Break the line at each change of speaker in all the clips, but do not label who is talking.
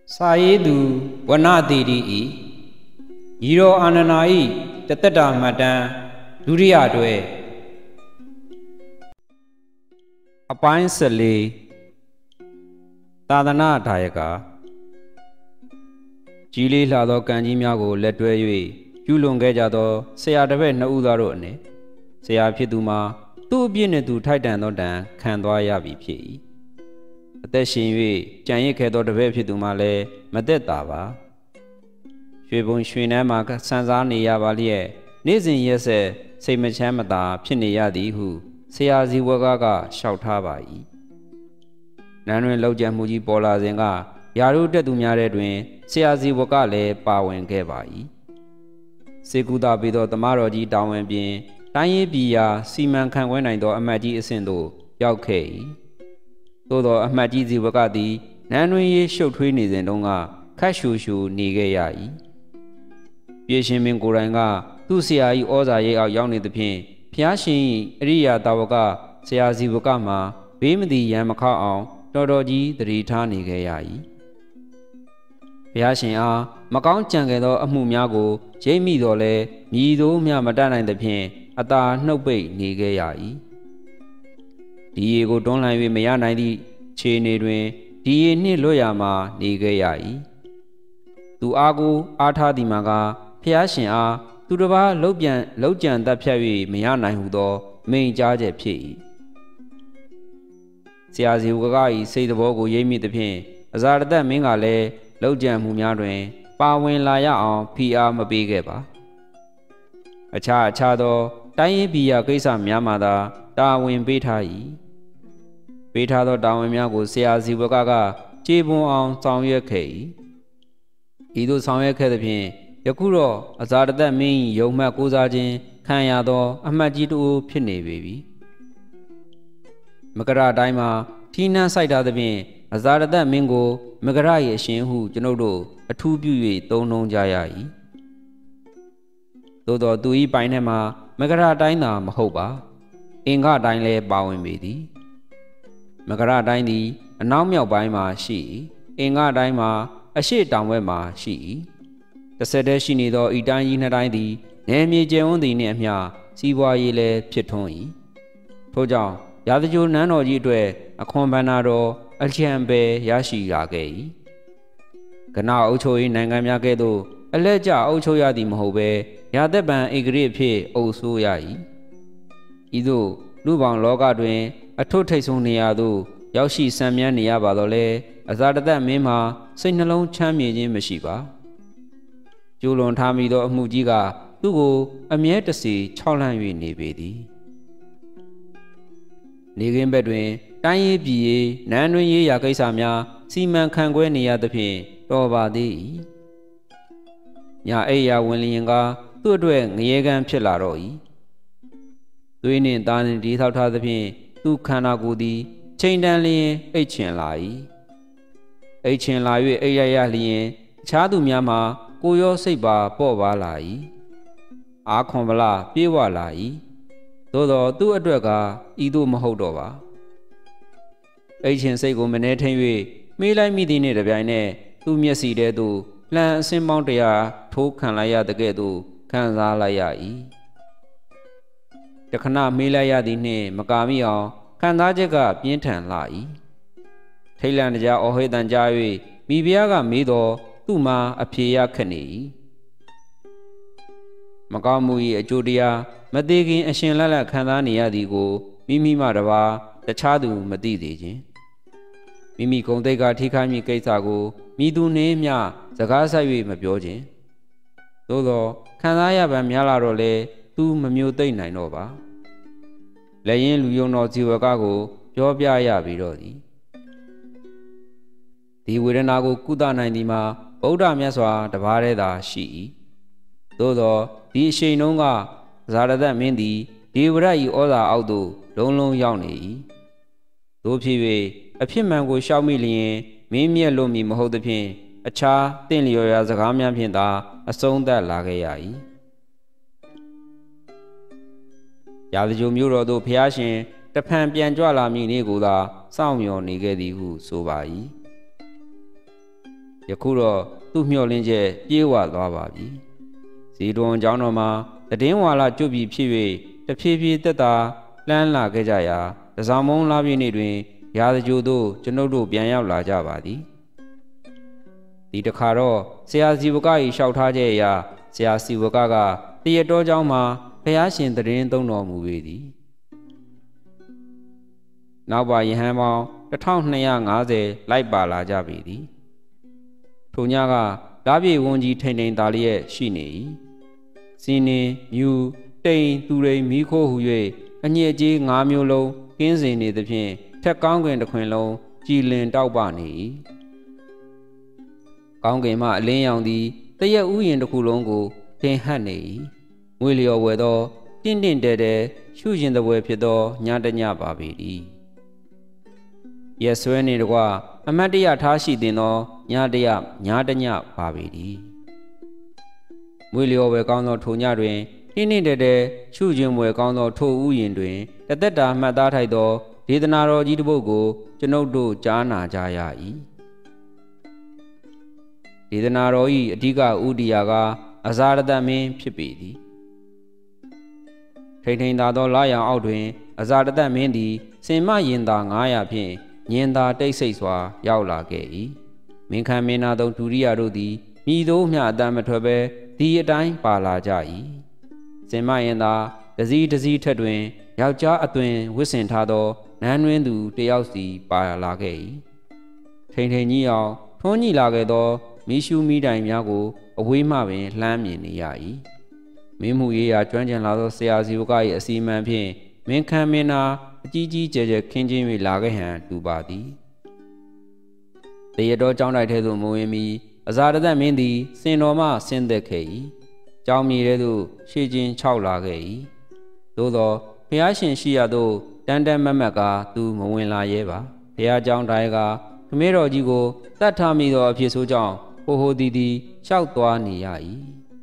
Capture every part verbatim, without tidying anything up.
စာရေးသူဝနတိတိဤဤတော်အာနနာဤတသက်တာမှတ်တမ်းဒုတိယတွဲအပိုင်းဆက်လေးသာသနာဒါယကကြီးလေးလှသောကံကြီးများကိုလက်တွဲ၍ပြုလွန်ခဲ့ကြသောဆရာတစ်ပည့်နှစ်ဦးသားတို့အနေဆရာဖြစ်သူမှာသူ့အပြစ်နှင့်သူထိုက်တန်သောတန်ခံသွားရပြီဖြစ်၏အသက်ရှင်၍ကြံရစ်ခဲ့သောတပည့်ဖြစ်သူမှလည်းမသက်သာပါရွှေဘုံရွှေနန်းမှာဆန်းစားနေရပါလျက်နေ့စဉ်ရက်ဆက်စိတ်မချမ်းမသာဖြစ်နေရသည်ဟုဆရာဇီဝကကလျှောက်ထားပါ၏နန်းတွင်လောက်ကျန်မှုကြီးပေါ်လာစဉ်ကယာရုတက်သူများတဲ့တွင်ဆရာဇီဝကလည်းပါဝင်ခဲ့ပါ၏စေကူတာပြီးသောတမတော်ကြီးတောင်းဝင်ပြင်တိုင်းရေးပြည်ရာစီမံခန့်ခွဲနိုင်သောအမတ်ကြီးအဆင့်သို့ရောက်ခဲ့၏သို့သောအမတ်ကြီးဇီဝကသည်နန်းတွင်ရေးရှုပ်ထွေးနေစဉ်တုန်းကခတ်ရှူရှူနေခဲ့ရ၏ပြေရှင်မင်းကိုယ်တိုင်ကသူ့ဆရာ၏ဩဇာရိပ်အောက်ရောက်နေသဖြင့်ဖျားရှင်၏အရိယာတာဝကဆရာဇီဝကမှာဘေးမသည်ရန်မခောက်အောင်တော်တော်ကြီးသတိထားနေခဲ့ရ၏ဘုရားရှင်အားမကောင်းကြံခဲ့သောအမှုများကိုရိပ်မိတော်လဲမြည်သို့မျှမတတ်နိုင်သဖြင့်အသာနှုတ်ပိတ်နေခဲ့ရ၏ဒီရေကိုတွန်းလှန်၍မရနိုင်သည့်ခြေအနေတွင်ဒီရေနှင့်လွတ်ရမှနေခဲ့ရ၏သူအားကိုအားထားသည်မှာကဘုရားရှင်အားသူတစ်ပါးလှုပ်ပြန်လှုပ်ကြံတတ်ဖြတ်၍မရနိုင်ဟုသောမိန့်ကြားချက်ဖြစ်၏ဆရာဇီဝက၏စိတ်သဘောကိုရိပ်မိသဖြင့်အဇာတသက်မင်းကလည်းလှုပ်ကြံမှုများတွင်ပါဝင်လာရအောင်ဖိအားမပေးခဲ့ပါအခြားအခြားသောတိုင်းရေးပြည်ရာကိစ္စများမှသာတာဝန်ပေးထား၏ပေးထားသောတာဝန်များကိုဆရာဇီဝကကကျေပွန်အောင်ဆောင်ရွက်ခဲ့၏ဤသို့ဆောင်ရွက်ခဲ့သဖြင့်ယခုတော့အဇာတသက်မင်း၏ယုံမှတ်ကိုးစားခြင်းခံရသောအမှတ်ကြီးတူဖြစ်နေပေပြီမကရတိုင်းမှာထီးနှံဆိုင်ထားသဖြင့်အဇာတသက်မင်းကိုမကရ၏အရှင်ဟုကျွန်ုပ်တို့အထူးပြု၍သုံးနှုံကြရ၏သို့သောသူ၏ပိုင်ထဲမှာမကရတိုင်းသာမဟုတ်ပါအင်္ဂတိုင်းလည်းပါဝင်ပေသည်မကရတိုင်းသည်အနောက်မြောက်ပိုင်းမှာရှိ၏အင်္ဂတိုင်းမှာအရှေ့တောင်ဘက်မှာရှိ၏တစ်ဆက်တည်းရှိနေသောဤတိုင်းကြီးနှစ်တိုင်းသည်နယ်မြေကျယ်ဝန်းသည်နှင့်အမျှစီးပွားရေးလည်းဖြစ်ထွန်း၏ထို့ကြောင့်ရာဇဂိုနန်းတော်ကြီးအတွက်အခွန်ဘဏ္ဍာတော်အချံပဲရရှိလာခဲ့၏ကနအုပ်ချုပ်ရေးနိုင်ငံများကဲ့သို့အလက်ကျအုပ်ချုပ်ရသည်မဟုတ်ဘဲရာသက်ပံဧကရာဇ်ဖြစ်အုပ်စိုးရ၏ဤသို့လူပေါင်းလောကတွင်အထွတ်ထိပ်ဆုံးနေရာသို့ရောက်ရှိဆံမြန်းနေရပါတော့လေအဇာတသက်မင်းမှာစိတ်နှလုံးချမ်းမြေခြင်းမရှိပါကျိုးလွန်ထားမိသောအမှုကြီးကသူ့ကိုအမြဲတစေခြောက်လှန့်၍နေပေသည်နေခင်းဘက်တွင်တိုင်းရေးပြည်ရေးနန်းတွင်ရေးရာကိစ္စများစီမံခန့်ခွဲနေရသဖြင့်တော်ပါသေး၏ညာအိယာဝင်လျင်ကသူ့အတွက်ငရေကံဖြစ်လာတော့၏သွေးနှင့်သားနှင့်ဒီထောက်ထားသဖြင့်သူ့ခန္ဓာကိုယ်သည်ချိန်တန်လျင်အိတ်ချင်လာ၏အိတ်ချင်လာ၍အိရရလျင်အခြားသူများမှာကိုရောစိတ်ပါပေါ့ပါလာ၏အာခွန်ဗလာပြေးဝလာ၏သို့သောသူ့အတွက်ကဤသို့မဟုတ်တော့ပါအိတ်ချင်စိတ်ကိုမနှဲထိန်၍မေးလိုက်မိသည်နှင့်တပြိုင်နက်သူ့မျက်စီထဲသို့လှန်အစင်းပေါင်းတရားထိုးခံလိုက်ရတဲ့ကဲ့သို့ခံစားလိုက်ရ၏တခဏမေးလိုက်ရသည်နှင့်မကာမိအောင်ခံစားချက်ကပြင်းထန်လာ၏ထိတ်လန့်တကြားအော်ဟစ်တန်ကြား၍မိဖုရားကမေးတော်သူ့မှာအဖြေရခက်နေ၏မကောင်းမှု၏အကျိုးတရားမသေးခင်အရှင်လက်လက်ခံစားနေရသည်ကိုမိမိမှတပါတခြားသူမသိသေးခြင်းမိမိဂုဏ်သိက္ခာထိခိုက်မိကိစ္စကိုမိသူနှင့်မျှစကားဆက်၍မပြောခြင်းသို့သောခံစားရပံများလာတော့လေသူမမျိုးသိမ့်နိုင်တော့ပါလက်ရင်လူယုံတော်ဇီဝကကိုပြောပြရပြီးတော့သည်ဒီဝေဒနာကိုကုသနိုင်သည်မှာဗုဒ္ဓမြတ်စွာတပါးတည်းသာရှိ၏သို့သောဒီအရှိန်နှုံးကဇာတသက်မင်းသည်ဒေဝရ၏ဩဇာအောက်သို့လုံးလုံးရောက်နေ၏သို့ဖြစ်၍အဖြစ်မှန်ကိုရှောက်မိလျင်မင်းမြတ်လို့မည်မဟုတ်သဖြင့်အခြားတင့်လျော်ရာစကားများဖြင့်သာအဆုံးသတ်လာခဲ့ရ၏ရာဇဂိုမျိုးတော်သို့ဖျားရှင်တဖန်ပြန်ကြွလာမည်နေ့ကိုသာစောင့်မျှော်နေခဲ့သည်ဟုဆိုပါ၏ယခုတော့သူ့မျှော်လင့်ချက်ပြေဝသွားပါပြီဇီတွန်ကျောင်းတော်မှာတည်င်းဝါလာကျွတ်ပြီးဖြစ်၍တဖြည်းဖြည်းတက်တာလှမ်းလာခဲ့ကြရာတစောင်းမုံလာပြည့်နေ့တွင်ရာဇကြိုသို့ကျွန်ုပ်တို့ပြန်ရောက်လာကြပါသည်ဒီတခါတော့ဆရာစီဝက၏လျှောက်ထားချက်အရဆရာစီဝကကတရတော်ကျောင်းမှာဘုရားရှင်တည်င်းသုံးတော်မူပေသည်နောက်ပါယဟန်ပေါင်းတစ်ထောင်နှစ်ရာငါးဆယ်လိုက်ပါလာကြပေသည်ထိုညကဓာပြေဝန်ကြီးထိန်ထိန်သားလျက်ရှိနေ၏စီနင်းမြူတိန်သူရိန်မီးခိုးဟု၍အညစ်အကြေးငါးမျိုးလုံးကင်းစင်နေသဖြင့်ထက်ကောင်းကင်တစ်ခွင်လုံးကြည်လင်တောက်ပနေ၏ကောင်းကင်မှအလင်းရောင်သည်တရက်ဥယျာဉ်တစ်ခုလုံးကိုထင်ဟပ်နေ၏ငွေလျော်ဝယ်သောတင့်တင့်တဲတဲရှုရှင်တပွဲဖြစ်သောညတညပါပေ၏ရက်ဆွဲနေတကွအမတ်တရထားရှိတင်သောညတရညတညပါပေ၏မွေလျော်ဝယ်ကောင်းသောထိုညတွင်တင့်တင့်တဲတဲရှုရှင်ပွဲကောင်းသောထိုဥယျာဉ်တွင်တသက်တာမှတ်သားထိုက်သောဒေသနာတော်ကြီးတစ်ပုဒ်ကိုကျွန်ုပ်တို့ကြားနာကြရ၏ဒေသနာတော်၏အဓိကဥဒိယကအဇာရတမင်းဖြစ်ပေသည်ထိန်ထိန်သာသောလာရောင်အောက်တွင်အဇာရတမင်းသည်စင်မရင်သာငါးရာဖြင့်ညင်သာတိတ်ဆိတ်စွာရောက်လာခဲ့၏မင်းခံမင်းနာသောဒုရိယတို့သည်မိသောမျှအတမ်းမထွက်ဘဲဒီအတိုင်းပါလာကြ၏စင်မရင်သာတစည်းတစည်းထက်တွင်ယောက်ျားအသွင်ဝစ်ဆင်ထားသောနန်းတွင်သူတယောက်စီပါလာခဲ့၏ထိန်ထိန်ကြီးအောင်ထွန်းညှိလာခဲ့သောမီးရှူးမီးတိုင်များကိုအဝေးမှပင်လှမ်းမြင်နေရ၏မင်းမှုရေးရာကျွမ်းကျင်လာသောဆရာစီဝက၏အစီအမံဖြင့်မင်းခံမင်းနာအကြီးကြီးကျယ်ကျယ်ခင်းကျင်း၍လာခဲ့ဟန်တူပါသည်တရတော်ကျောင်းတိုက်ထဲသို့မဝင်မီအဇာရတမင်းသည်စင်တော်မှဆင်းသက်ခဲ့၏ကျောင်းမြေထဲသို့ရှေ့ချင်းခြောက်လာခဲ့၏သို့သောဘုရားရှင်ရှိရသို့တန်တန်မတ်မတ်ကသူမဝင်လာရဲပါဘုရားကျောင်းတိုင်းကခမဲတော်ကြီးကိုတတ်ထားမိသောအဖြစ်ဆိုကြောင့်ဟိုဟိုတီတီလျှောက်သွားနေရ၏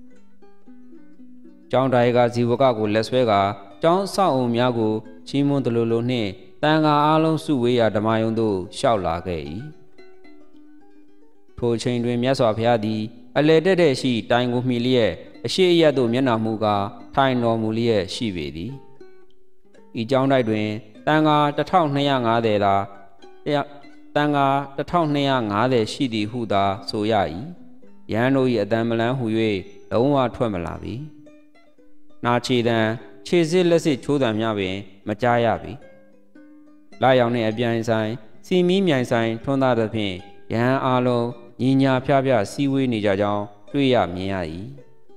ကျောင်းတိုင်းကဇီဝကကိုလက်ဆွဲကကျောင်းဆောက်အုံများကိုချီးမွမ်းတလူလူနှင့်တန်ခါအားလုံးစုဝေးရာဓမ္မယုံသို့လျှောက်လာခဲ့၏ထိုချိန်တွင်မြတ်စွာဘုရားသည်အလယ်တက်တဲ့ရှိတိုင်ကိုမှီလျက်အရှိအယက်သို့မျက်နှာမူကားထိုင်တော်မူလျက်ရှိပေသည်ဤကျောင်းတိုက်တွင်တန်ခါတစ်ထောင်နှစ်ရာငါးဆယ်သာတန်ခါတစ်ထောင်နှစ်ရာငါးဆယ်ရှိသည်ဟုသာဆိုရ၏ရဟန်းတို့၏အတန်မလန်းဟု၍လုံးဝထွက်မလာပြီနာချေတံခြေစစ်လက်စစ်ချိုးတံများပင်မကြားရပြီလာရောင်နှင့်အပြိုင်ဆိုင်စီမီးမြိုင်ဆိုင်ထွန်းသားသဖြင့်ရဟန်းအားလုံးညီညာဖျားဖျားစီဝေးနေကြကြောင်းတွေ့ရမြင်ရ၏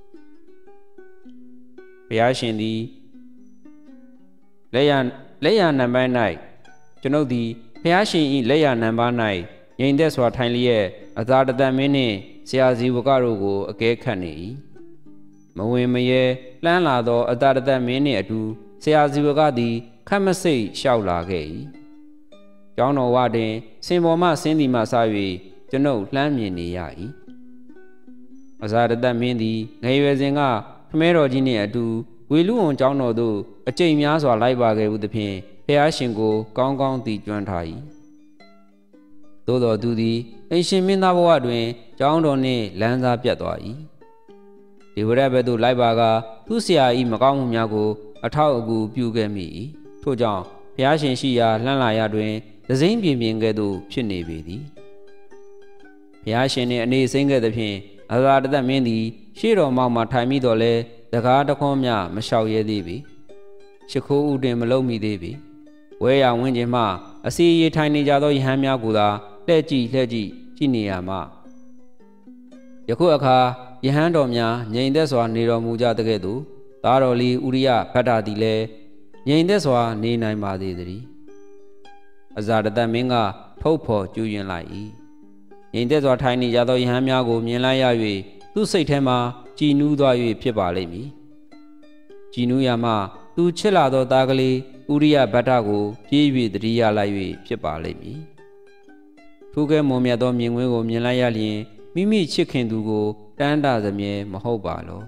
ဘုရားရှင်သည်လက်ရလက်ရနံပိုင်း၌ကျွန်ုပ်သည်ဘုရားရှင်၏လက်ရနံပါး၌ငြိမ်သက်စွာထိုင်လျက်အသာတသက်မင်းနှင့်ဆရာဇီဝကတို့ကိုအကဲခတ်နေ၏မဝင်မရဲလှမ်းလာသောအသာတသက်မင်းနှင့်အတူဆရာဇီဝကသည်ခတ်မစိတ်လျှောက်လာခဲ့၏ကျောင်းတော်ဝတွင်စင်ပေါ်မှဆင်းသည်မှစ၍ကျွန်ုပ်လှမ်းမြင်နေရ၏အသာတသက်မင်းသည်ငယ်ရွယ်စဉ်ကခမဲတော်ကြီးနှင့်အတူဝေလူဝန်ကျောင်းတော်သို့အကျိန်များစွာလိုက်ပါခဲ့ဟုသဖြင့်ဖျားရှင်ကိုကောင်းကောင်းသိကျွမ်းထား၏သို့တော်သူသည်အိမ်ရှင်မင်းသားဘဝတွင်ကျောင်းတော်နှင့်လမ်းစားပြတ်သွား၏ဒီဝရဘက်သို့လိုက်ပါကသူ့ဆရာ၏မကောင်းမှုများကိုအထောက်အကူပြုခဲ့မိ၏ထို့ကြောင့်ဖျားရှင်ရှိရာလှမ်းလာရတွင်သစိမ့်ပြင်းပြင်းကဲ့သို့ဖြစ်နေပေသည်ဖျားရှင်နှင့်အနေစိမ့်ခဲ့သဖြင့်အသာတသက်မင်းသည်ရှေ့တော်မှမှထိုင်မိတော်လဲတကားတခွန်းမြမလျှောက်ရဲသေးပေရှခိုးဥတွင်မလုံမိသေးပေဝဲရဝင်းကျင်မှအစီရီထိုင်နေကြသောယဟန်များကိုသာလှဲ့ကြည့်လှဲ့ကြည့်ကြည့်နေရမှယခုအခါယဟန်တော်များငြိမ်သက်စွာနေတော်မူကြတဲ့ကဲ့သို့သားတော်လီဥရိယဗတ္တသည်လည်းငြိမ်သက်စွာနေနိုင်ပါသေးသည်အဇာတသက်မင်းကထုတ်ဖော်ကျူးရင်လိုက်၏ငြိမ်သက်စွာထိုင်နေကြသောယဟန်များကိုမြင်လိုက်ရ၍သူ့စိတ်ထဲမှာကြည်နူးသွား၍ဖြစ်ပါလိမ့်မည်ကြည်နူးရမှသူချစ်လာသောသားကလေးဥရိယဗတ္တကိုပြေး၍တတိယလိုက်၍ဖြစ်ပါလိမ့်မည်ထိုကဲ့မွန်မြတ်သောမြင်ကွင်းကိုမြင်လိုက်ရလျင်မိမိချစ်ခင်သူကိုတန်းတာစမြဲမဟုတ်ပါလော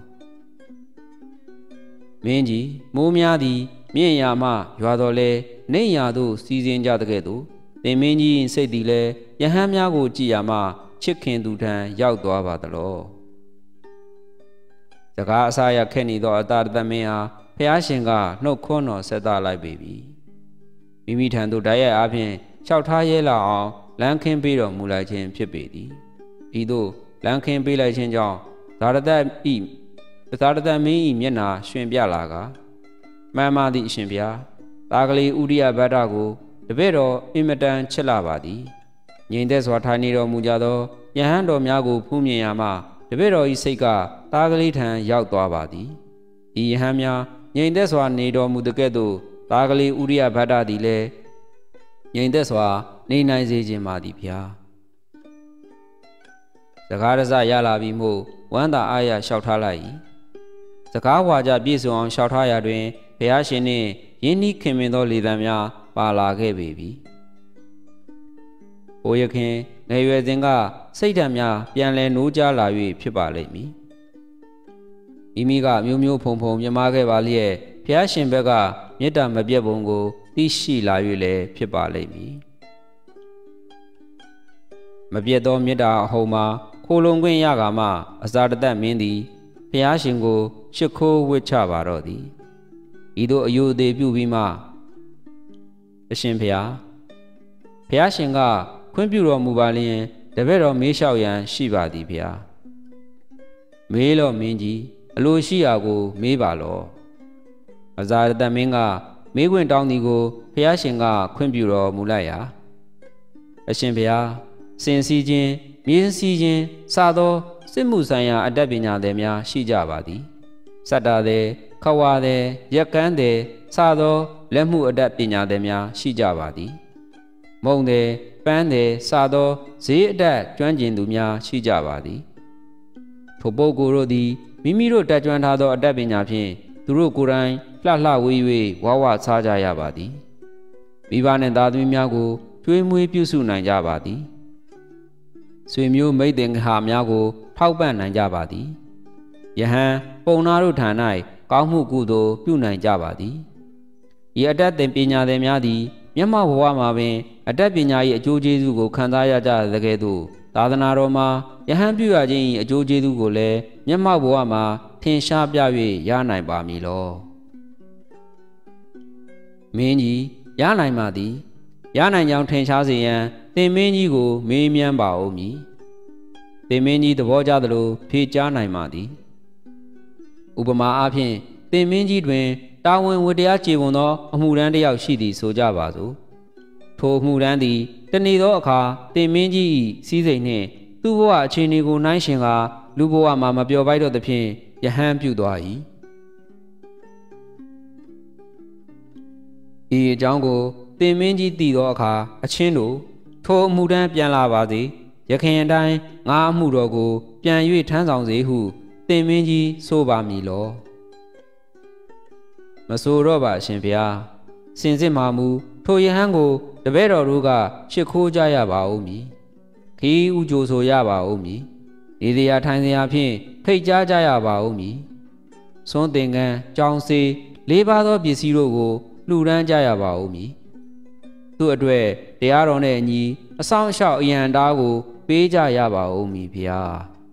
မင်းကြီးမိုးများသည်မြင့်ရာမှရွာတော်လဲနှိမ်ရာသို့စီစဉ်ကြတဲ့ကဲ့သို့သင်မင်းကြီးစိတ်သည်လည်းယဟန်များကိုကြည်ရမှချစ်ခင်သူထံရောက်သွားပါသလောစကားအစားရခက်နေသောအတာရတမင်းအားဖျားရှင်ကနှုတ်ခွန်းတော်ဆက်သလိုက်ပေပြီမိမိထံသို့တိုက်ရိုက်အားဖြင့်လျှောက်ထားရဲလာအောင်လမ်းခင်းပေးတော်မူလိုက်ခြင်းဖြစ်ပေသည်ဤသို့လမ်းခင်းပေးလိုက်ခြင်းကြောင့်သာရတဤသာရတမင်းဤမျက်နာရှင်ပြလာကမှန်ပါသည့်အရှင်ဗျာတာကလေးဥရိယဗတ္တကိုတပည့်တော်အင်မတန်ချစ်လာပါသည်ငြိမ်သက်စွာထိုင်နေတော်မူကြသောယဟန်တော်များကိုဖူးမြင်ရမှတပည့်တော်ဤစိတ်ကတာကလေးထံရောက်သွားပါသည်ဤယဟန်များငြိမ်သက်စွာနေတော်မူတဲ့ကဲ့သို့တာကလေးဥရိယဗတ္တသည်လည်းငြိမ်သက်စွာနေနိုင်စေခြင်းပါသည်ဗျာစကားရစရလာပြီးမှဝမ်းသာအားရလျှောက်ထားလိုက်၏စကားဝါကြပြည့်စုံအောင်လျှောက်ထားရာတွင်ဘုရားရှင်နှင့်ယင်းနှီးခင်မင်သောလေသံများပါလာခဲ့ပေပြီ။ဘိုးရခင်ငယ်ရွယ်စဉ်ကစိတ်ဓာတ်များပြန်လည်နိုးကြားလာ၍ဖြစ်ပါလိမ့်မည်။မိမိကမျိုးမျိုးဖုံဖုံမြမခဲ့ပါလျက်ဘုရားရှင်ဘက်ကမေတ္တာမပြတ်ပုံကိုသိရှိလာ၍လည်းဖြစ်ပါလိမ့်မည်။မပြတ်သောမေတ္တာအဟုန်မှာခိုလုံခွင့်ရကာမှအစာတသက်မင်းသည်ဘုရားရှင်ကိုရှ िख ိုးဝှက်ချပါတော့သည်ဤသို့အယုအသေးပြုပြီးမှအရှင်ဘုရားဘုရားရှင်ကခွင့်ပြုတော်မူပါလျင်တပည့်တော်မေးလျှောက်ရန်ရှိပါသည်ဘုရားမေးလော့မင်းကြီးအလိုရှိရာကိုမေးပါလော့အဇာရတမင်းကမေးခွင့်တောင်းသည်ကိုဘုရားရှင်ကခွင့်ပြုတော်မူလိုက်ရာအရှင်ဘုရားစင်စီခြင်းမြေစီခြင်းစသောစစ်မှုဆိုင်ရာအတတ်ပညာသည်များရှိကြပါသည်စတ္တာသည်ခဝါသည်ရက်ကန်းသည်စသောလက်မှုအတတ်ပညာသည်များရှိကြပါသည်မုံသည်ပန်းသည်စသောဈေးအတတ်ကျွမ်းကျင်သူများရှိကြပါသည်ထိုပုဂ္ဂိုလ်တို့သည်မိမိတို့တက်ကြွထားသောအတတ်ပညာဖြင့်သူတို့ကိုယ်တိုင်လှလှဝေး၍ဝါဝစားကြရပါသည်မိဘနှင့်သားသမီးများကိုကျွေးမွေးပြုစုနိုင်ကြပါသည်ဆွေမျိုးမိတ်သင်္ဃာများကိုထောက်ပံ့နိုင်ကြပါသည်ယဟန်ပုံနာတို့ထံ၌ကောင်းမှုကုသိုလ်ပြုနိုင်ကြပါသည်ဤအတတ်သင်ပညာသည်များသည်မျက်မှောက်ဘဝမှာပင်အတတ်ပညာ၏အကျိုးကျေးဇူးကိုခံစားရကြသကဲ့သို့သာသနာတော်မှာယဟန်ပြုရခြင်း၏အကျိုးကျေးဇူးကိုလည်းမျက်မှောက်ဘဝမှာထင်ရှားပြ၍ရနိုင်ပါမည်လောမင်းကြီးရနိုင်ပါသည်ရနိုင်ကြောင်းထင်ရှားစေရန်သင်မင်းကြီးကိုမေးမြန်းပါဦးမည်သင်မင်းကြီးသဘောကျသလိုဖြေကြားနိုင်ပါသည်ဥပမာအားဖြင့်သင်မင်းကြီးတွင်တာဝန်ဝတ္တရားကျေပွန်သောအမှုရန်တစ်ယောက်ရှိသည်ဆိုကြပါစို့ထိုအမှုရန်သည်တနေ့သောအခါသင်မင်းကြီး၏စည်းစိမ်နှင့်သူ့ဘဝအခြေအနေကိုနှိုင်းယှဉ်ကာလူဘဝမှာမပျော်ပိုက်တော့သဖြင့်ယဟန်ပြုသွား၏ဤအကြောင်းကိုသင်မင်းကြီးသိသောအခါအချင်းတို့ထိုအမှုရန်ပြန်လာပါစေယခင်အတိုင်းငါအမှုတော်ကိုပြန်၍ထမ်းဆောင်စေဟုသင်မင်းကြီးဆိုပါမည်လောမဆိုတော့ပါရှင်ဗျာစင်စစ်မှာမူထိုယဟန်ကိုတပည့်တော်တို့ကရှ िख ိုးကြရပါဦးမည်ခီးဥကြိုဆိုရပါဦးမည်ဒီတရားထိုင်စရာဖြင့်ဖိတ်ကြားကြရပါဦးမည်စွန်းသင်္ကန်းကြောင်စေလေးပါးသောပစ္စည်းတို့ကိုလှူဒန်းကြရပါဦးမည်သူ့အတွက်တရားတော်နဲ့အညီအဆောင်အရှောက်အရန်တားကိုပေးကြရပါဦးမည်ဗျာ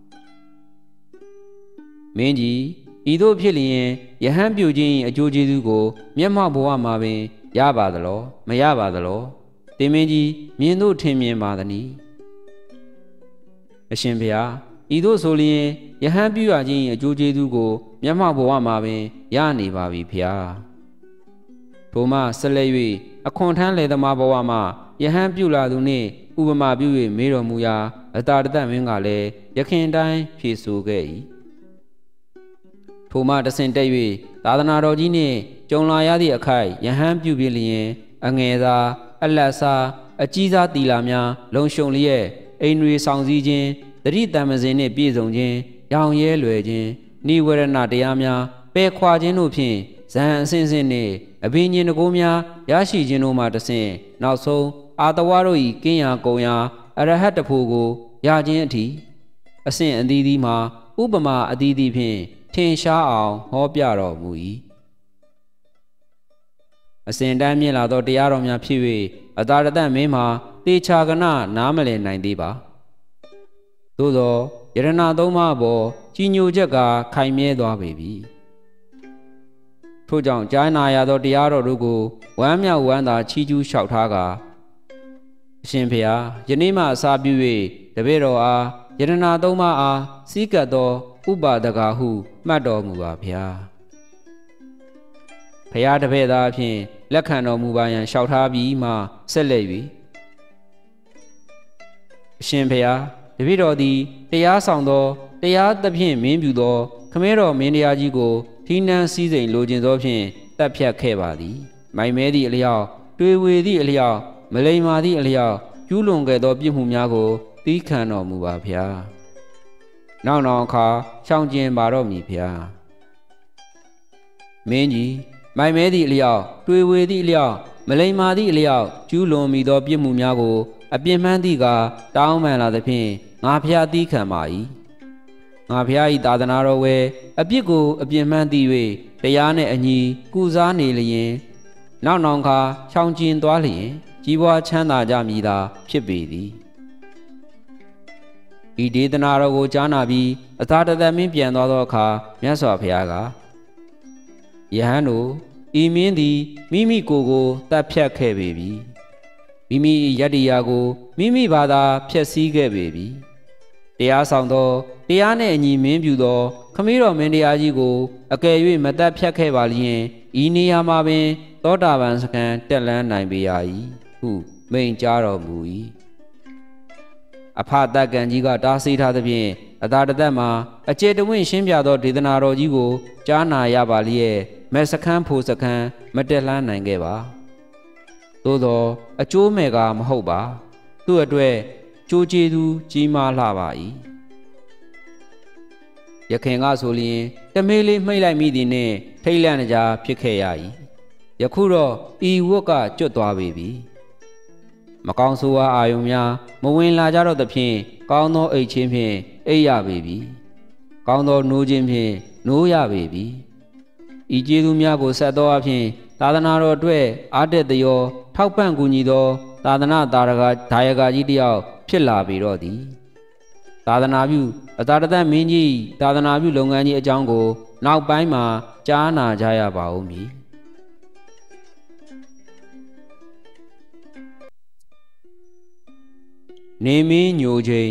မင်းကြီးဤသို့ဖြစ်လျင်ယဟန်ပြုခြင်းအကျိုးကျေးဇူးကိုမျက်မှောက်ဘဝမှာပင်ရပါသလောမရပါသလောသင်မင်းကြီးမြင်သို့ထင်မြင်ပါသနည်းအရှင်ဘုရားဤသို့ဆိုလျင်ယဟန်ပြုရခြင်းအကျိုးကျေးဇူးကိုမျက်မှောက်ဘဝမှာပင်ရနေပါပြီဗျာထိုမှဆက်လက်၍အခွန်ထမ်းလေသမားဘဝမှာယဟန်ပြုလာသူနှင့်ဥပမာပြု၍မေးတော်မူရာအတာတသက်မင်းကလည်းယခင်တိုင်းဖြေဆိုခဲ့၏ထိုမှတဆင့်တက်၍သာသနာတော်ကြီးနှင့်ကြုံလာရသည့်အခိုက်ယဟန်ပြုပြီးလျင်အငယ်သာအလတ်စားအကြီးစားတီလာများလုံရှုံလျက်အိမ်တွေဆောင်စည်းခြင်းတတိတံမစင်နှင့်ပြည့်စုံခြင်းရောင်ရဲလွယ်ခြင်းနိဝရဏတရားများပယ်ခွာခြင်းတို့ဖြင့်ဇံအစဉ်စဉ်နှင့်အဘိညာဉ်တကိုးများရရှိခြင်းတို့မှတဆင့်နောက်ဆုံးအာတဝါတို့၏ကင်းရာကုံရာအရဟတဖို့ကိုရခြင်းအထိအစဉ်အသီးသီးမှာဥပမာအသီးသီးဖြင့်ထင်ရှားအောင်ဟောပြတော်မူ၏အစဉ်တန်းမြင့်လာသောတရားတော်များဖြစ်၍အတာရတမင်းမှာတေချာကနနားမလည်နိုင်သေးပါသို့သောယရဏသုံးပါးအပေါ်ကြီးညိုချက်ကခိုင်မြဲသွားပေပြီထို့ကြောင့်ကြားနာရသောတရားတော်တို့ကိုဝမ်းမြောက်ဝမ်းသာချီးကျူးလျှောက်ထားကာအရှင်ဖေဟာယနေ့မှအစာပြု၍တပည့်တော်အားယရဏသုံးပါးအားစည်းကပ်သောဥပါဒကဟုမှတ်တော်မူပါဗျာဖရာတပည့်သားဖြင့်လက်ခံတော်မူပါရန်လျှောက်ထားပြီးမှဆက်လက်၍အရှင်ဖေဟာတပည့်တော်သည်တရားဆောင်သောတရားသဖြင့်မင်းပြုသောခမဲတော်မင်းတရားကြီးကိုထီးနှံစည်းစိမ်လိုချင်သောဖြင့်တပ်ဖြတ်ခဲ့ပါသည်မိုင်မဲသည့်အလျောက်တွေဝေသည့်အလျောက်မလိမ္မာသည့်အလျောက်ကျူးလွန်ခဲ့သောပြစ်မှုများကိုသီးခံတော်မူပါဗျာနောက်နောက်အခါရှောင်ကျဉ်ပါတော့မည်ဗျာမင်းကြီးမိုင်မဲသည့်အလျောက်တွေဝေသည့်အလျောက်မလိမ္မာသည့်အလျောက်ကျူးလွန်မိသောပြစ်မှုများကိုအပြစ်မှန်းသည့်ကတောင်းပန်လာသဖြင့်ငါဖျားသီးခံပါ၏ငါဖျား၏သာသနာတော်ဝဲအပြစ်ကိုအပြစ်မှန်းသိ၍တရားနှင့်အညီကုစားနေလျင်နောက်နောက်ခါရှောင်ကျဉ်သွားလျင်ကြီးပွားချမ်းသာကြမည်သာဖြစ်ပေသည်ဤဒေသနာတော်ကိုကြားနာပြီးအသာတသက်မင်းပြန်သွားသောအခါမြတ်စွာဘုရားကယဟန်တို့ဤမင်းသည်မိမိကိုယ်ကိုတတ်ဖြတ်ခဲ့ပေပြီမိမိယတ္တိယာကိုမိမိဘာသာဖျက်ဆီးခဲ့ပေပြီတရားဆောင်သောတရားနှင့်အညီမင်းပြုသောခမည်းတော်မင်းတရားကြီးကိုအကယ်၍မတတ်ဖြတ်ခဲ့ပါလျင်ဤနေရာမှာပင်သောတာပန်စကံတက်လန်းနိုင်ပေရ၏ဟုမိန့်ကြားတော်မူ၏အဖတက္ကံကြီးကတားဆီးထားသဖြင့်အသာတသက်မှာအကျေတဝင့်ရှင်းပြသောဒေသနာတော်ကြီးကိုကြားနာရပါလျက်မဲစခန်းဖို့စခန်းမတက်လှမ်းနိုင်ခဲ့ပါသို့သောအကျိုးမဲ့ကမဟုတ်ပါသူ့အတွက်ကျိုးကျေးဇူးကြီးမားလှပါ၏ယခင်ကဆိုလျင်တမေးလေးမှိတ်လိုက်မိသည်နှင့်ထိတ်လန့်ကြဖြစ်ခဲ့ရ၏ယခုတော့ဤဝတ်ကကျွတ်သွားပေပြီမကောင်းဆိုးဝါးအာယုံများမဝင်လာကြတော့သဖြင့်ကောင်းသောအိတ်ချင်းဖြင့်အိပ်ရပေပြီကောင်းသောနိုးခြင်းဖြင့်နိုးရပေပြီဤကျေးဇူးများကိုဆက်သောအဖြစ်သာသနာတော်အတွက်အားတက်သရောထောက်ပံ့ကူညီသောသာသနာတာရကဒါယကကြီးတယောက်ဖြစ်လာပေတော့သည်သာသနာပြုအသာတသက်မင်းကြီးသာသနာပြုလုပ်ငန်းကြီးအကြောင်းကိုနောက်ပိုင်းမှာကြားနာကြရပါဦးမည်နေမင်းညိုချိန်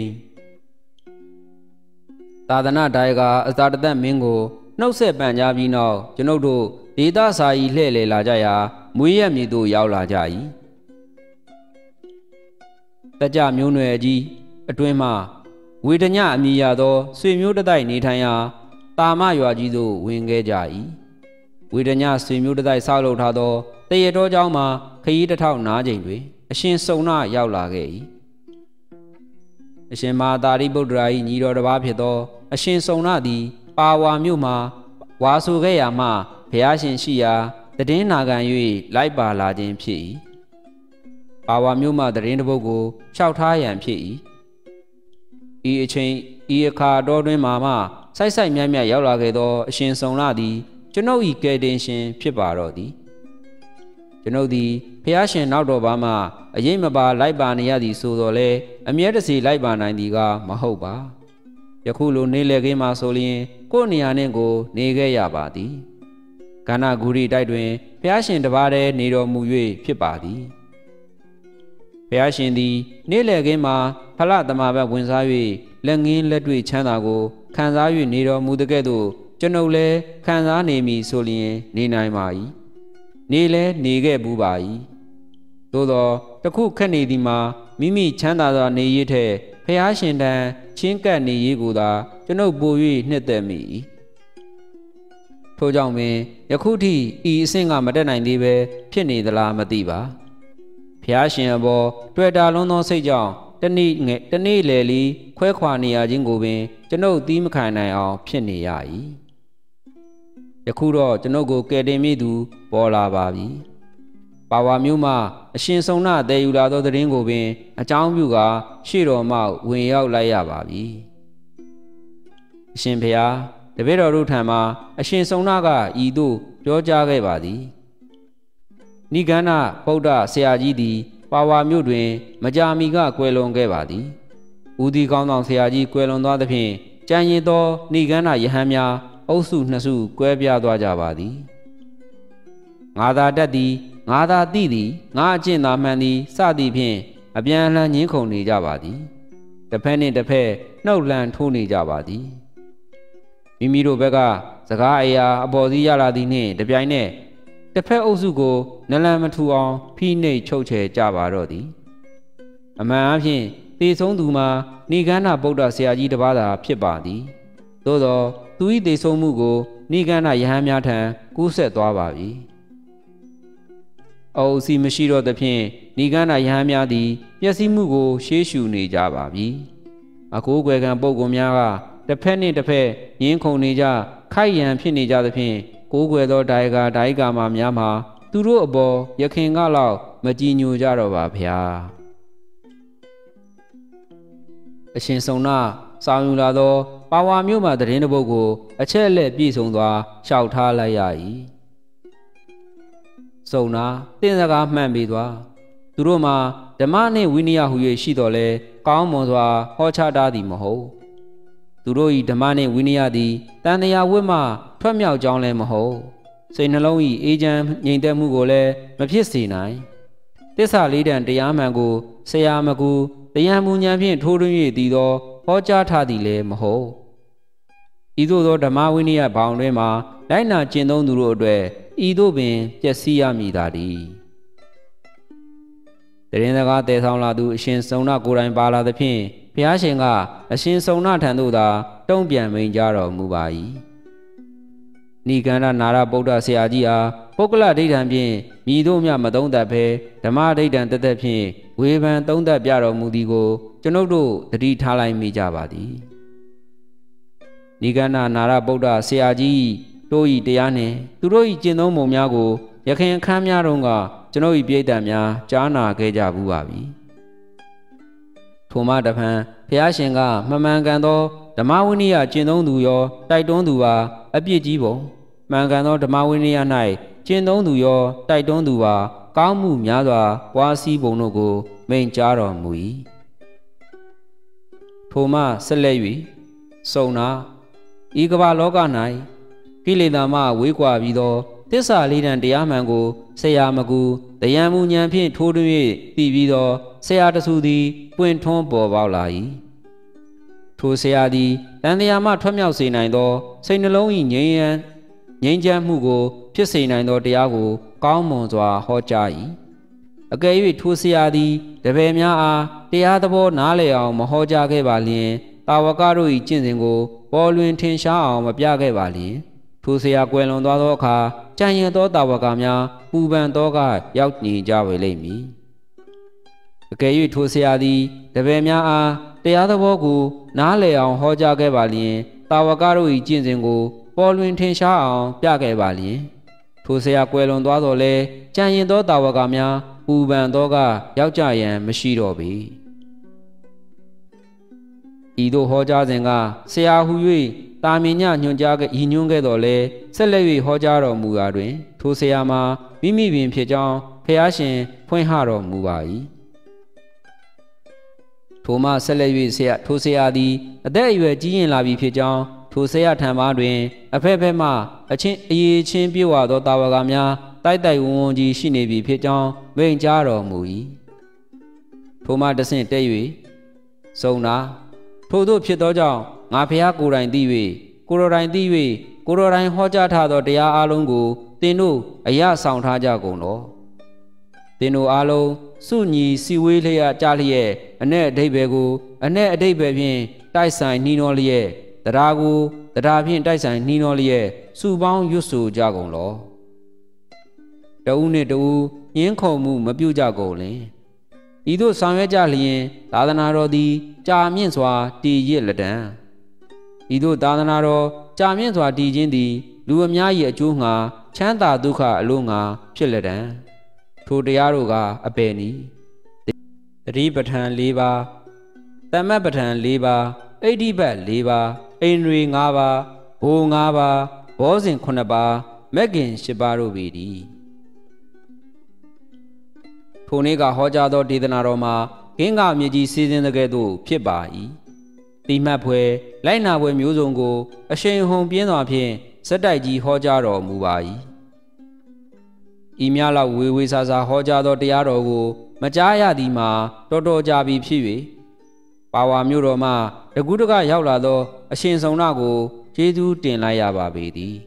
သာသနာဒါယကအသာတသက်မင်းကိုနှုတ်ဆက်ပန်ကြပြီးနောက်ကျွန်ုပ်တို့ဒေသစာကြီးလှည့်လည်လာကြရာမွေးရမြေသို့ရောက်လာကြ၏တကြမျိုးနွယ်ကြီးအတွင်းမှဝေဒညအမည်ရသောဆွေမျိုးတတိုက်နေထိုင်ရာတာမရွာကြီးသို့ဝင်ခဲ့ကြ၏ဝေဒညဆွေမျိုးတတိုက်ဆောက်လုပ်ထားသောတရတော်ကျောင်းမှာခရီးတစ်ထောက်နားချိန်တွင်အရှင်စုံနာရောက်လာခဲ့၏အရှင်မဟာသာရိပုတ္တရာ၏ညီတော်တစ်ပါးဖြစ်သောအရှင်စုံနာသည်ပါဝါမြို့မှာဝါဆိုခဲ့ရာမှဘုရားရှင်ရှိရာတည်င်းနာခံ၍လိုက်ပါလာခြင်းဖြစ်၏ပါဝါမြို့မှတည်င်းတစ်ပုဒ်ကိုလျှောက်ထားရန်ဖြစ်၏ဤအချိန်ဤအခါတော်တွင်မှာမှစိုက်စိုက်မြတ်မြတ်ရောက်လာခဲ့သောအရှင်စုံနာသည်ကျွန်ုပ်၏ကယ်တင်ရှင်ဖြစ်ပါတော့သည်ကျွန်ုပ်သည်ဘုရားရှင်နောက်တော်ဘာမှအရေးမပါလိုက်ပါနေရသည်ဆိုတော်လဲအမြဲတစေလိုက်ပါနိုင်သည်ကမဟုတ်ပါယခုလိုနေလေခင်းမှာဆိုလျင်ကိုယ်နေရာနှင့်ကိုနေခဲ့ရပါသည်ကန္နာဂူရီတိုက်တွင်ဘုရားရှင်တပါးတည်းနေတော်မူ၍ဖြစ်ပါသည်ဘုရားရှင်သည်နေလေခင်းမှာဖလသမဘတ်ဝင်စား၍လက်ငင်းလက်တွေ့ချမ်းသာကိုခံစား၍နေတော်မူတဲ့ကဲ့သို့ကျွန်ုပ်လည်းခံစားနေမည်ဆိုလျင်နေနိုင်ပါ၏နေလဲနေခဲ့ဘူးပါ၏သို့သောတခုခက်နေသည်မှာမိမိချမ်းသာစွာနေရည်ထက်ဖျားရှင်တန်ချင်းကပ်နေရည်ကိုသာကျွန်ုပ်ပို၍နှစ်သက်မိ၏ထို့ကြောင့်ပင်ယခုထိဤအဆင့်ကမတက်နိုင်သေးပဲဖြစ်နေသလားမသိပါဖျားရှင်အပေါ်တွေ့တာလုံးသောစိတ်ကြောင့်တနေ့ငယ်တနေ့လေလီခွဲခွာနေရခြင်းကိုပင်ကျွန်ုပ်သီးမခံနိုင်အောင်ဖြစ်နေရ၏ယခုတော့ကျွန်ုပ်ကိုကယ်တင်မိသူပေါ်လာပါပြီပါဝါမျိုးမှအရှင်စုံနာတည်ယူလာသောသတင်းကိုပင်အကြောင်းပြုကာရှေ့တော်မှဝင်ရောက်လိုက်ရပါပြီအရှင်ဖေဟာတပည့်တော်တို့ထံမှအရှင်စုံနာကဤသို့ပြောကြားခဲ့ပါသည်နိဂန္ဓဗုဒ္ဓဆရာကြီးသည်ပါဝါမြို့တွင်မကြာမီကကွယ်လွန်ခဲ့ပါသည်ဦးဒီကောင်းဆောင်ဆရာကြီးကွယ်လွန်သွားသဖြင့်ကြံရင်သောဏိကန္ဓယဟန်များအုပ်စုနှစ်စုကွဲပြားသွားကြပါသည်ငါသာတတ်သည်ငါသာသိသည်ငါအကျင့်သာမှန်သည်စသည်ဖြင့်အပြန်အလှန်ညှင်းခုန်နေကြပါသည်တစ်ဖက်နှင့်တစ်ဖက်နှုတ်လှန်ထိုးနေကြပါသည်မိမိတို့ဘက်ကစကားအရာအပေါ်စီးရလာသည်နှင့်တပြိုင်နက်တစ်ဖက်အုပ်စုကိုနလန်မထူအောင်ဖိနှိပ်ချုပ်ချယ်ကြပါတော့သည်အမှန်အဖြစ်သေဆုံးသူမှာဏိကန္ဓဗုဒ္ဓဆရာကြီးတစ်ပါးသာဖြစ်ပါသည်သို့သောသူ၏သေဆုံးမှုကိုဏိကန္ဓယဟန်များထံကူးဆက်သွားပါပြီအုပ်စီမရှိတော့သဖြင့်ဏိကန္ဓယဟန်များသည်ပျက်စီးမှုကိုရှေးရှုနေကြပါပြီအကိုးကွယ်ကံပုဂ္ဂိုလ်များကတစ်ဖက်နှင့်တစ်ဖက်ညှင်းခုန်နေကြခိုက်ရန်ဖြစ်နေကြသဖြင့်ကိုးကွယ်သောဒိုင်ကာဒိုင်ကာမများမှာသူတို့အပေါ်ရခင်ကလောက်မကြည်ညိုကြတော့ပါဗျာအရှင်စုံနာဆောင်ယူလာသောပါဝါမြို့မှသတင်းတစ်ပုဒ်ကိုအချက်အလက်ပြည့်စုံစွာလျှောက်ထားလိုက်ရ၏စုံနာတင်းစကားမှန်ပြီသွားသူတို့မှာဓမ္မနှင့်ဝိနည်းဟု၍ရှိတော်လဲကောင်းမွန်စွာဟောချထားသည်မဟုတ်သူတို့၏ဓမ္မနှင့်ဝိနည်းသည်တန်တရားဝတ်မှထွက်မြောက်ကြောင်းလည်းမဟုတ်စိတ်နှလုံး၏အေးချမ်းငြိမ်သက်မှုကိုလည်းမဖြစ်စေနိုင်သစ္စာလေးတန်တရားမှန်ကိုဆရာမကူတရားမူဉာဏ်ဖြင့်ထိုးထွင်း၍တည်သောဟောကြားထားသည်လည်းမဟုတ်ဤသို့သောဓမ္မဝိနည်းဘောင်တွင်မှာလိုက်နာကျင့်သုံးသူတို့အတွက်ဤသို့ပင်ပျက်စီးရမည်သာတည်းတရင်စကားတည်ဆောင်လာသူအရှင်စုံနာကိုယ်တိုင်ပါလာသဖြင့်ဘုရားရှင်ကအရှင်စုံနာထံသို့သာတုံ့ပြန်မိန်ကြတော်မူပါ၏ဏိကန္ဓနာရဗုဒ္ဓဆရာကြီးအားပုဂ္ဂလဒိဋ္ဌံဖြင့်မြည်တို့မြမသုံးတတ်ဘဲဓမ္မဒိဋ္ဌံတသက်ဖြင့်ဝေဖန်သုံးတတ်ပြတော်မူသည်ကိုကျွန်ုပ်တို့သတိထားလိုက်မိကြပါသည်ဏိကန္ဓနာရဗုဒ္ဓဆရာကြီးတို့၏တရားနှင့်သူတို့၏ကျင့်သုံးပုံများကိုရခင်အခမ်းများတုန်းကကျွန်ုပ်၏ပြိတ္တများကြားနာခဲ့ကြဘူးပါပြီထိုမှတဖန်ဘုရားရှင်ကမမှန်ကန်သောဓမ္မဝိနည်းကျင့်သုံးသူရောတိုက်တွန်းသူပါအပြစ်ကြီးပုံမှန်ကန်သောဓမ္မဝိနည်း၌ကျင့်သုံးသူရောတိုက်တွန်းသူပါကောင်းမှုများစွာပွားစည်းပုံတို့ကိုမိန့်ကြားတော်မူ၏ထိုမှဆက်လက်၍စုံနာဤကမ္ဘာလောက၌ကိလေသာမှဝေးကွာပြီးသောသစ္စာလေးတန်တရားမှန်ကိုဆရာမကူတရားမူဉာဏ်ဖြင့်ထိုးထွင်း၍သိပြီးသောဆရာတဆူသည်ပွင့်ထွန်းပေါ်ပေါက်လာ၏ထိုဆရာသည်တန်တရားမှထွက်မြောက်စေနိုင်သောစိတ်နှလုံး၏ငြိမ်းရန်ငြိမ်းချမ်းမှုကိုဖြစ်စေနိုင်သောတရားကိုကောင်းမွန်စွာဟောကြား၏အကယ်၍ထိုဆရာသည်တပည့်များအားတရားသဘောနားလည်အောင်မဟောကြားခဲ့ပါလျင်တာဝကတို့၏ကျင့်စဉ်ကိုပေါ်လွင်ထင်ရှားအောင်မပြခဲ့ပါလျင်ထိုဆရာကွယ်လွန်သွားသောအခါကြံရင်သောတာဝကများပူပန်သောကရောက်နေကြဝေလိမ့်မည်အကယ်၍ထိုဆရာသည်တပည့်များအားတရားသဘောကိုနားလည်အောင်ဟောကြားခဲ့ပါလျင်တာဝကတို့၏ကျင့်စဉ်ကိုပေါ်လွင်ထင်ရှားအောင်ပြခဲ့ပါလျင်ထိုဆရာကွယ်လွန်သွားတော်လဲကြံရင်သောတာဝကများပူပန်သောကရောက်ကြရန်မရှိတော့ပေဤသို့ဟောကြားစဉ်ကဆရာဟု၍တာမင်ညညွှန်ကြားရည်ညွှန်းခဲ့တော်လဲဆက်လက်၍ဟောကြားတော်မူရာတွင်ထိုဆရာမှာမိမိပင်ဖြစ်ကြောင်းဖျားရှင်ဖွင့်ဟတော်မူပါ၏ထိုမှဆက်လက်၍ဆရာထိုဆရာသည်အသက်အရွယ်ကြီးရင်လာပြီဖြစ်ကြောင်းထိုဆရာထံမှတွင်အဖက်ဖက်မှအချင်းအရေးချင်းပြေဝသောတာဝကများတိုက်တိုက်ဝန်းဝန်းကြီးရှိနေပြီဖြစ်ကြောင်းမိန့်ကြားတော်မူ၏ထိုမှတဆင့်တက်၍စုံနာထို့သို့ဖြစ်သောကြောင့်ငါဖျားကိုယ်တိုင်သိ၍ကိုယ်တော်တိုင်သိ၍ကိုယ်တော်တိုင်ဟောကြားထားသောတရားအလုံးကိုသင်တို့အရဆောင်ထားကြကုန်တော့သင်တို့အားလုံးစုညီစီဝေးလျက်ကြလျက်အ내အဓိပ္ပာယ်ကိုအ내အဓိပ္ပာယ်ဖြင့်တိုက်ဆိုင်နှီးနှောလျက်တရားကိုတရားဖြင့်တိုက်ဆိုင်နှီးနှောလျက်စုပေါင်းရွတ်ဆိုကြကုန်လောတဦးနှင့်တဦးညှင်းခုန်မှုမပြုကြကုန်လင်ဤသို့ဆောင်ရွက်ကြလျင်သာသနာတော်သည်ကြာမြင့်စွာတည်ရစ်လက်တံဤသို့သာသနာတော်ကြာမြင့်စွာတည်ခြင်းသည်လူအများ၏အကျိုးငှာချမ်းသာဒုက္ခအလို့ငှာဖြစ်လက်တံထိုတရားတို့ကအပေနီတတိပဋ္ဌာန်၄ပါးတမ္မပဋ္ဌာန်၄ပါးအိဋ္ဌိပတ်၄ပါးအိန္ဒြေ၅ပါးဘိုလ်၅ပါးဘောဇဉ်၇ပါးမဂ္ဂင်၈ပါးတို့ပေတည်းထိုနေ့ကဟောကြားသောဒေသနာတော်မှာကင်းကမြေကြီးစီစဉ်တဲ့ကဲ့သို့ဖြစ်ပါ၏တိမှတ်ဖွယ်လိုက်နာဖွယ်မျိုးစုံကိုအရှိန်ဟုန်ပြင်းစွာဖြင့်စက်တိုက်ကြီးဟောကြားတော်မူပါ၏ဤများလောက်ဝေဝေဆာဆာဟောကြားသောတရားတော်ကိုမကြားရသည်မှာတော်တော်ကြာပြီဖြစ်၍ပါဝါမြို့တော်မှတကူးတကရောက်လာသောအရှင်ဆုံးနာကိုကျေးဇူးတင်လိုက်ရပါပေသည်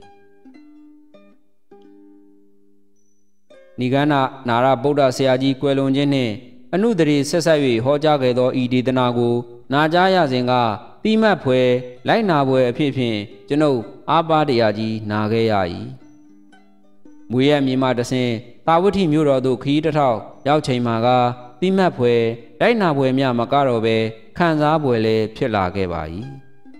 နိဂန္ဓနာရဗုဒ္ဓဆရာကြီးကွယ်လွန်ခြင်းနှင့်အနုတရေဆက်ဆက်၍ဟောကြားခဲ့သောဤဒေသနာကိုနာကြားရစဉ်ကတိမှတ်ဖွယ်လိုက်နာဖွယ်အဖြစ်ဖြင့်ကျွန်ုပ်အားပါတရားကြီးနာခဲ့ရ၏မွေရမြေမှတဆင်တာဝတိမြို့တော်သို့ခရီးတစ်ထောက်ရောက်ချိန်မှာကတိမှတ်ဖွယ်လိုက်နာဖွယ်များမကတော့ပဲခံစားဖွယ်လည်းဖြစ်လာခဲ့ပါ၏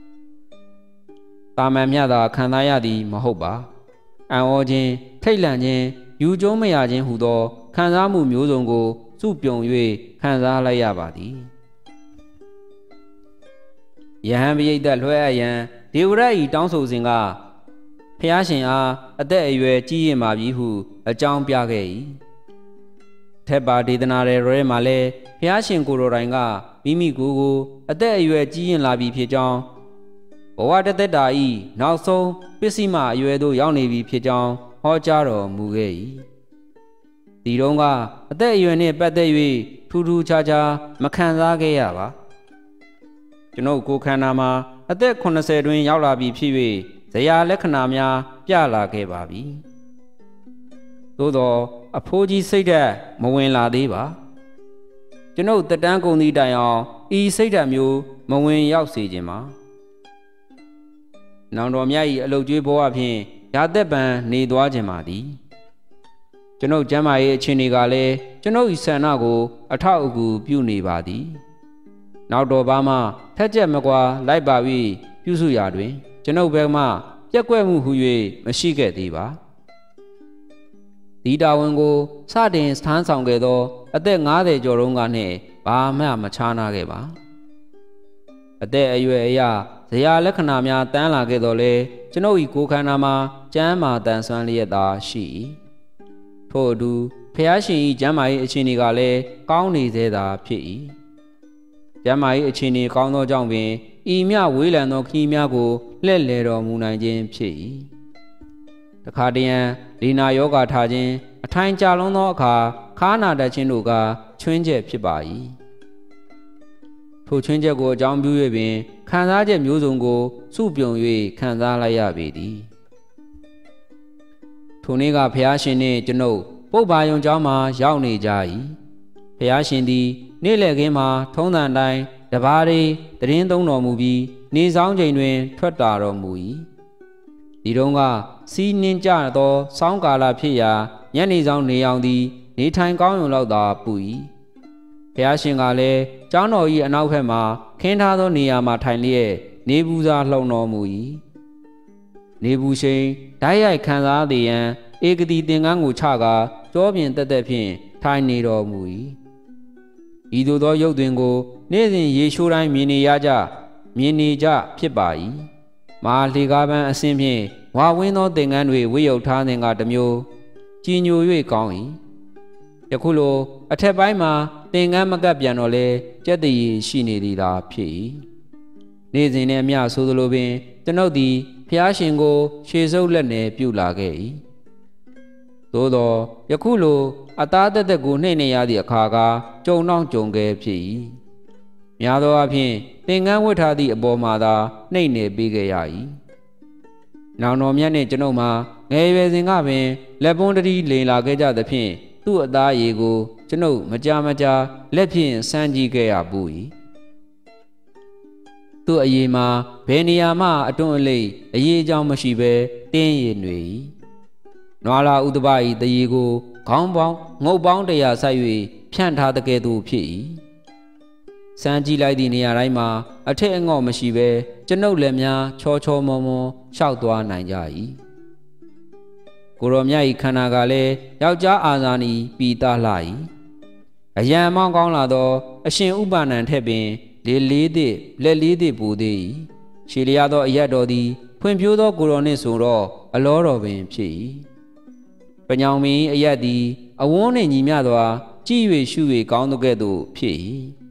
တာမန်မြသာခံစားရသည်မဟုတ်ပါအံ့ဩခြင်းထိတ်လန့်ခြင်းယူကျုံးမရခြင်းဟူသောခံစားမှုမျိုးစုံကိုစုပြုံ၍ခံစားလိုက်ရပါသည်ယဟန်ပရိသတ်လွှဲအပ်ရန်ဒေဝရတ်၏တောင်းဆိုစဉ်ကဖျားရှင်အားအသက်အရွယ်ကြီးရင်ပါပြီဟုအကြောင်းပြခဲ့၏ထက်ပါဒေသနာရဲရဲမှာလဲဖျားရှင်ကိုယ်တော်တိုင်ကမိမိကိုယ်ကိုအသက်အရွယ်ကြီးရင်လာပြီဖြစ်ကြောင်းဘဝတသက်တာ၏နောက်ဆုံးပစ္စည်းမအရွယ်သို့ရောက်နေပြီဖြစ်ကြောင်းဟောကြားတော်မူခဲ့၏ဒီတုန်းကအသက်အရွယ်နှင့်ပတ်သက်၍ထူးထူးခြားခြားမခံစားခဲ့ရပါကျွန်ုပ်ကိုယ်ခန္ဓာမှာအသက်ခုနှစ်ဆယ်တွင်ရောက်လာပြီဖြစ်၍ဇရာလက္ခဏာများပြလာခဲ့ပါပြီသို့သောအဖိုးကြီးစိတ်ဓာတ်မဝင်လာသေးပါကျွန်ုပ်တက်တန်းကုန်သည့်တိုင်အောင်ဤစိတ်ဓာတ်မျိုးမဝင်ရောက်စေခြင်းပါနောင်တော်မြတ်၏အလုတ်ကျွေးဘဝဖြင့်ရာသက်ပံနေသွားခြင်းပါသည်ကျွန်ုပ်ကျမ်းမာရေးအခြေအနေကလည်းကျွန်ုပ်၏ဆန္ဒကိုအထောက်အကူပြုနေပါသည်နောက်တော်ဘာမှထက်ချက်မကွာလိုက်ပါ၍ပြုစုရာတွင်ကျွန်ုပ်ဘက်မှပြက်ကွက်မှုဟု၍မရှိခဲ့သေးပါဒီတာဝန်ကိုစတင်စထမ်းဆောင်ခဲ့သောအသက်၅၀ကျော်တုန်းကနှင့်ဘာမှမခြားနာခဲ့ပါအသက်အရွယ်အရဇရာလက္ခဏာများတန်းလာခဲ့တော်လဲကျွန်ုပ်၏ကိုယ်ခန္ဓာမှာကျမ်းမာတန်ဆွမ်းလျက်သာရှိ၏ထို့အတူဖျားရှင်၏ကျမ်းမာရေးအခြေအနေကလည်းကောင်းနေသေးတာဖြစ်၏ကျမ်းမာရေးအခြေအနေကောင်းသောကြောင့်ပင်ဤမြဝေးလံသောခရီးများကိုလှည့်လည်တော်မူနိုင်ခြင်းဖြစ်၏တခါတရံဒီနာယောဂါထားခြင်းအထိုင်ကြာလွန်သောအခါခါနာတတ်ခြင်းတို့ကချွင်းချက်ဖြစ်ပါ၏ထိုချွင်းချက်ကိုအကြောင်းပြု၍ပင်ခံစားချက်မျိုးစုံကိုစုပြုံ၍ခံစားလိုက်ရပေသည်ထိုနေ့ကဘုရားရှင်နှင့်ကျွန်ုပ်ပုဗ္ဗာယုံကျောင်းမှာရောက်နေကြ၏ဘုရားရှင်သည်နေ့လည်ခင်းမှာထုံးစံတိုင်းတပါးလေးတရင်သုံးတော်မူပြီးနေဆောင်ချိန်တွင်ထွက်တာတော်မူ၏ဒီတုန်းကစီးနှင်းကြသောစောင်းကာလဖြစ်ရာညနေဆောင်နေအောင်သည်နေထိုင်ကောင်းရုံလောက်သာပူ၏ဘုရားရှင်ကလည်းကျောင်းတော်၏အနောက်ဘက်မှခင်းထားသောနေရာမှာထိုင်လျက်နေပူစာလှုံတော်မူ၏နေပူရှိန်ဓာတ်ရိုက်ခံစားသည်ရန်ဧကတိသင်္ကန်းကိုချကာကြောပြင်တက်တက်ဖြင့်ထိုင်နေတော်မူ၏ဤသို့သောရုပ်တွင်ကိုနေ့စဉ်ရေရှိုးတိုင်းမြင်နေရကြမြင်နေကြဖြစ်ပါ၏မဟာလှေကားပန်းအဆင်းဖြင့်ဝါဝင်းသောသင်္ကန်းတွေဝိယုတ်ထားခြင်းကတမျိုးကြည်ညို၍ကောင်း၏ယခုလိုအထက်ပိုင်းမှာသင်္ကန်းမကပ်ပြန်တော့လဲကြက်တည်ရှိနေသည်သာဖြစ်၏နေ့စဉ်နဲ့အမျှဆိုသလိုပင်ကျွန်ုပ်သည်ဖျားရှင်ကိုရှေစုပ်လက်နယ်ပြုလာခဲ့၏သို့သောယခုလိုအသားတက်တက်ကိုနှိမ့်နေရသည့်အခါကကြုံနှောင်းကြုံခဲ့ဖြစ်၏များသောအားဖြင့်သင်္ကန်းဝတ်ထားသည့်အပေါ်မှာသာနှိမ့်နေပေးခဲ့ရ၏နောင်တော်မြတ်နှင့်ကျွန်ုပ်မှာငယ်ရွယ်စဉ်ကပင်လက်ပွန်းတတိလိန်လာခဲ့ကြသဖြင့်သူ့အသားရည်ကိုကျွန်ုပ်မကြာမကြာလက်ဖြင့်စမ်းကြည့်ခဲ့ရပူ၏သူ့အရေးမှာဘယ်နေရာမှအတွန်းအလိပ်အရေးအကြောင်းမရှိဘဲတင်းရည်နေ၏နွာလာဥဒ္ဒဘ၏တရေကိုခေါင်းပေါင်းငုတ်ပေါင်းတရာဆက်၍ဖြန့်ထားတဲ့ကဲ့သို့ဖြစ်၏စမ်းကြည့်လိုက်သည့်နေရာတိုင်းမှာအထက်အငေါ့မရှိဘဲကျွန်ုပ်လက်များချောချောမောမောလျှောက်သွားနိုင်ကြ၏ကိုရောမြတ်၏ခန္ဓာကလည်းယောက်ျားအာဇာနည်ပီတာလှ၏အယံမောင်းကောင်းလာသောအရှင်ဥပ္ပန္နံထက်ပင်လေလေးသည့်လက်လေးသည့်ပူသည်ရှည်လျားသောအရက်တော်သည်ဖွံ့ဖြိုးသောကိုရောနှင့်ဆိုတော့အလောတော်ပင်ဖြစ်၏ပညောင်မင်းအရက်သည်အဝန်းနှင့်ညီမျှသောကြည်၍ရှု၍ကောင်းသောကဲ့သို့ဖြစ်၏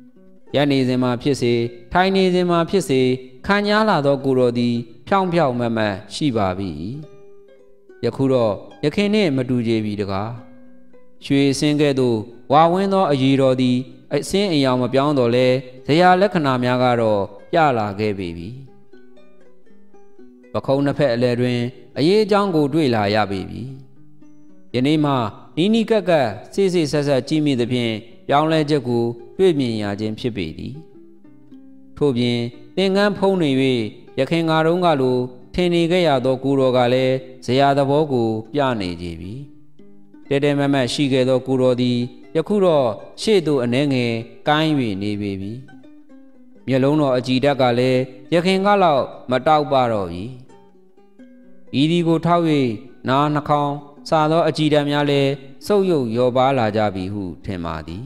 ရနေစဉ်မှာဖြစ်စေထိုင်နေစဉ်မှာဖြစ်စေခံညားလာသောကိုတော်သည်ဖြောင်းဖြောင်းမတ်မတ်ရှိပါပြီယခုတော့ယခင်နှင့်မတူကြပြီတကားရွှေစင်းကဲ့သို့ဝါဝင်းသောအည်တော်သည်အစင်းအယောင်မပြောင်းတော့လဲဇရာလက္ခဏာများကတော့ပြလာခဲ့ပေပြီပခုံးနှစ်ဖက်အလယ်တွင်အရေးအကြောင်းကိုတွေ့လာရပေပြီယနေ့မှနီးနီးကပ်ကပ်စိစိဆက်ဆက်ကြည့်မိသဖြင့်ပြောင်းလဲချက်ကိုတွေ့မြင်ရခြင်းဖြစ်ပေသည်ထို့ပြင်သင်္ကန်းဖုံးနေ၍ရခင်ငါတုံးကလိုထင်နေခဲ့ရသောကိုတော်ကလည်းဇရာသဘောကိုပြနေကြပြီတဲတဲမမတ်ရှိခဲ့သောကိုတော်သည်ယခုတော့ရှေ့သို့အနှဲငယ်ကိုင်း၍နေပေပြီမျက်လုံးတော်အကြည်ဓာတ်ကလည်းရခင်ကလောက်မတောက်ပါတော့ပြီဤဒီကိုထောက်၍နားနှာခေါင်းစာသောအကြည်ဓာတ်များလည်းစုပ်ယုပ်လျော့ပါလာကြပြီဟုထင်ပါသည်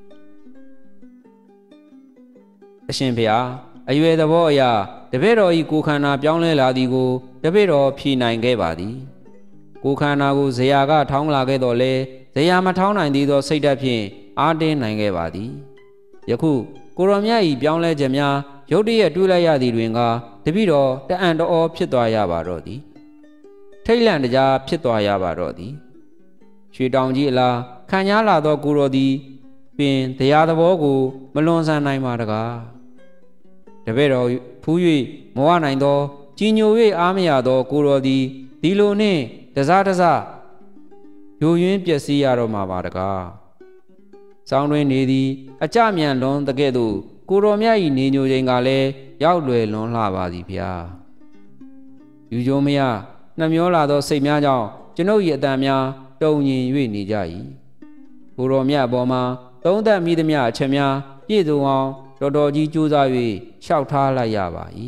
အရှင်ဘုရားအရွယ်သဘောအရာတပည့်တော်ဤကိုခန္ဓာပြောင်းလဲလာသည်ကိုတပည့်တော်ဖြေနိုင်ခဲ့ပါသည်ကိုခန္ဓာကိုဇရာကထောင်းလာခဲ့တော့လဲဇရာမထောင်းနိုင်သေးသောစိတ်ဓာတ်ဖြင့်အားတင်းနိုင်ခဲ့ပါသည်ယခုကိုရောမြတ်ဤပြောင်းလဲခြင်းများရုတ်တရက်တွေးလိုက်ရသည်တွင်ကတပည့်တော်တအံ့တော်ဖြစ်သွားရပါတော့သည်ထိတ်လန့်တကြားဖြစ်သွားရပါတော့သည်ရွှေတောင်ကြီးအလားခံညားလာသောကိုရောသည်ပင်တရားသဘောကိုမလွန်ဆန်နိုင်ပါတကားတပည့်တော်ဖူး၍မဝနိုင်သောကြီးညို၍အားမရသောကိုရောသည်ဒီလိုနှင့်တစားတစားယိုယွင်းပျက်စီးရတော့မှာပါတကားစောင်းတွင်နေသည်အကြမြန်လွန်တကဲ့သို့ကိုတော်မြတ်၏နေညိုချိန်ကလည်းရောက်လွယ်လွန်လှပါသည်ဗျာယူကျုံမရနှမျောလာသောစိတ်များကြောင့်ကျွန်ုပ်၏အတန်များတုံညင်၍နေကြ၏ကိုတော်မြတ်အပေါ်မှာသုံးသက်မိသမျှအချက်များပြည့်စုံအောင်တော်တော်ကြီးကြိုးစား၍လျှောက်ထားလိုက်ရပါ၏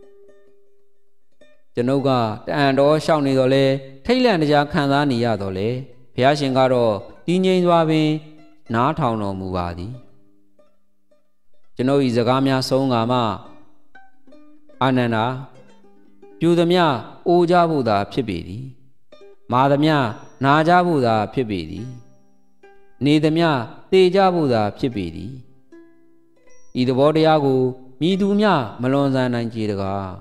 ကျွန်ုပ်ကတအံတော်ရှောက်နေတော့လဲထိတ်လန့်တကြားခံစားနေရတော့လေဘုရားရှင်ကတော့တည်ငြိမ်စွာပင်နားထောင်တော်မူပါသည်ကျွန်ုပ်၏စကားများဆုံးကမှအာနန္ဒာပြူသမျှအိုကြဖို့သာဖြစ်ပေသည်မာသမျှနာကြဖို့သာဖြစ်ပေသည်နေသမျှသေကြဖို့သာဖြစ်ပေသည်ဤသဘောတရားကိုမိသူမျှမလွန်ဆန်နိုင်ကြတကား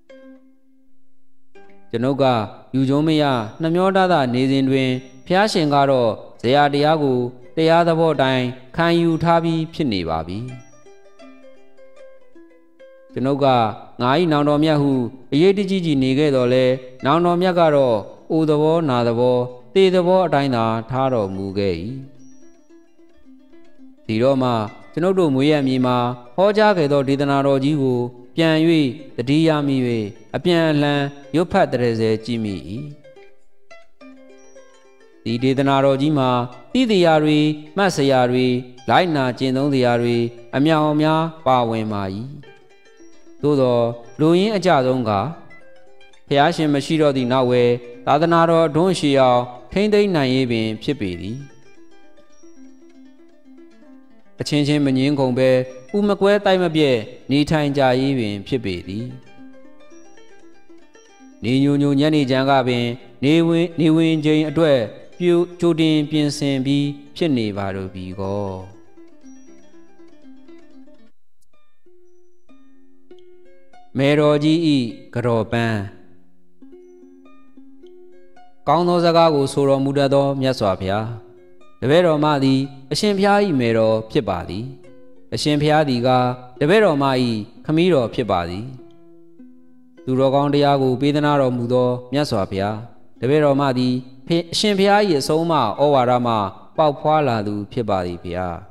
ကျွန်ုပ်ကယူကျုံမရနှမျောတသနေစဉ်တွင်ဖျားရှင်ကတော့ဇရာတရားကိုတရားသဘောတိုင်းခံယူထားပြီးဖြစ်နေပါပြီကျွန်ုပ်ကငါ၏နောင်တော်မြတ်ဟုအရေးတကြီးကြီးနေခဲ့တော်လဲနောင်တော်မြတ်ကတော့အိုသဘောနာသဘောသေသဘောအတိုင်းသာထားတော်မူခဲ့၏ဒီတော့မှကျွန်ုပ်တို့မွေးရမြေမှာဟောကြားခဲ့သောဒေသနာတော်ကြီးကိုပြန်၍တတိယမိ၍အပြန်အလှန်ရွတ်ဖတ်တရစေကြည့်မိ၏ဒီဒေသနာတော်ကြီးမှာသိတရားတွေမှတ်စရာတွေလိုက်နာကျင့်သုံးစရာတွေအမြောင်အများပါဝင်ပါ၏သို့သောလူရင်းအကြဆုံးကဖျားရှင်မရှိတော့သည့်နောက်ဝဲသာသနာတော်အတွန်းရှိအောင်ထိမ့်သိမ့်နိုင်ရေးပင်ဖြစ်ပေသည်အချင်းချင်းမငင်းကုန်ပဲဥမကွဲတိုက်မပြဲနေထိုင်ကြရေးပင်ဖြစ်ပေသည်နေညိုညိုညနေချမ်းကပင်နေဝင်နေဝင်ချိန်အတွက်ပြိုကြိုတင်ပြင်ဆင်ပြီးဖြစ်နေပါတော့ပြီကောမေတော်ကြီးဤကြောပန်းကောင်းသောစကားကိုဆိုတော်မူတတ်သောမြတ်စွာဘုရားတပည့်တော်မသည်အရှင်ဘုရား၏မေတော်ဖြစ်ပါသည်အရှင်ဘုရားသည်ကတပည့်တော်မ၏ခမည်းတော်ဖြစ်ပါသည်သူတော်ကောင်းတရားကိုပေးသနာတော်မူသောမြတ်စွာဘုရားတပည့်တော်မသည်အရှင်ဘုရား၏အဆုံးအမဩဝါဒမှပေါက်ဖွာလာသူဖြစ်ပါသည်ဘုရား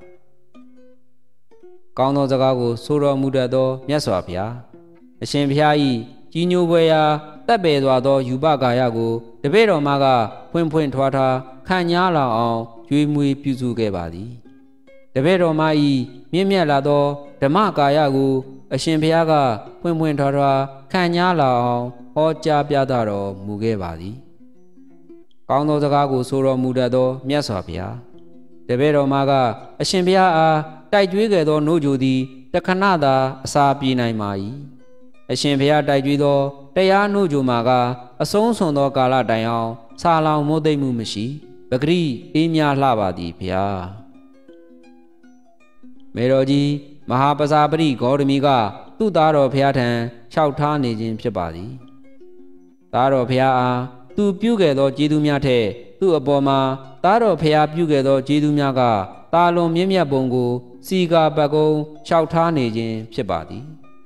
ကောင်းသောစကားကိုဆိုတော်မူတတ်သောမြတ်စွာဘုရားအရှင်ဘုရား၏ကြီးညိုပွဲရာတပ်ပယ်စွာသောယူပကာယကိုတပည့်တော်မကဖွင့်ဖွင့်ထွားထွားခံညားလာအောင်ကျွေးမွေးပြုစုခဲ့ပါသည်တပည့်တော်မ၏မြင့်မြတ်လာသောဓမ္မကာယကိုအရှင်ဘုရားကဖွင့်ဖွင့်ထွားထွားခံညားလာအောင်ဟောကြားပြသတော်မူခဲ့ပါသည်ကောင်းသောစကားကိုဆိုတော်မူတတ်သောမြတ်စွာဘုရားတပည့်တော်မကအရှင်ဘုရားအားတိုက်ကြွေးခဲ့သောနှုတ်ကြိုသည်တခဏသာအစာပြေနိုင်ပါ၏အရှင်ဘုရားတိုက်ကြွေးသောတရားနှုတ်ကြိုမှာကအဆုံးစွန်သောကာလတိုင်အောင်ဆာလောင်မိုးသိမ့်မှုမရှိပဂရိအေးမြလှပါသည်ဘုရားမေတော်ကြီးမဟာပဇာပတိဂေါတမီကသူ့သားတော်ဖျားထံလျှောက်ထားနေခြင်းဖြစ်ပါသည်သားတော်ဖျားအားသူပြုခဲ့သောကျေးဇူးများထက်သူ့အပေါ်မှာသားတော်ဖျားပြုခဲ့သောကျေးဇူးများကတာလွန်မြင့်မြတ်ပုံကိုစီကာပတ်ကုံလျှောက်ထားနေခြင်းဖြစ်ပါသည်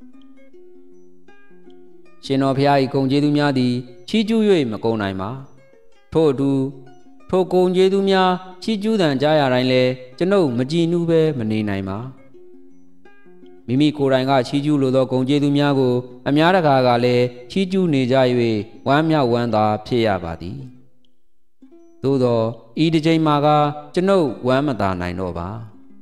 ရှင်တော်ဖျား၏ဂုဏ်ကျေးဇူးများသည်ချီးကျူး၍မကုန်နိုင်ပါထို့အတူထိုဂုဏ်ကျေးဇူးများချီးကျူးသံကြားရတိုင်းလဲကျွန်ုပ်မကြည်နူးပဲမနေနိုင်ပါမိမိကိုယ်တိုင်ကချီးကျူးလိုသောဂုဏ်ကျေးဇူးများကိုအများတကာကလည်းချီးကျူးနေကြ၍ဝမ်းမြောက်ဝမ်းသာဖြစ်ရပါသည်သို့သောဤတစ်ချိန်မှာကကျွန်ုပ်ဝမ်းမသာနိုင်တော့ပါ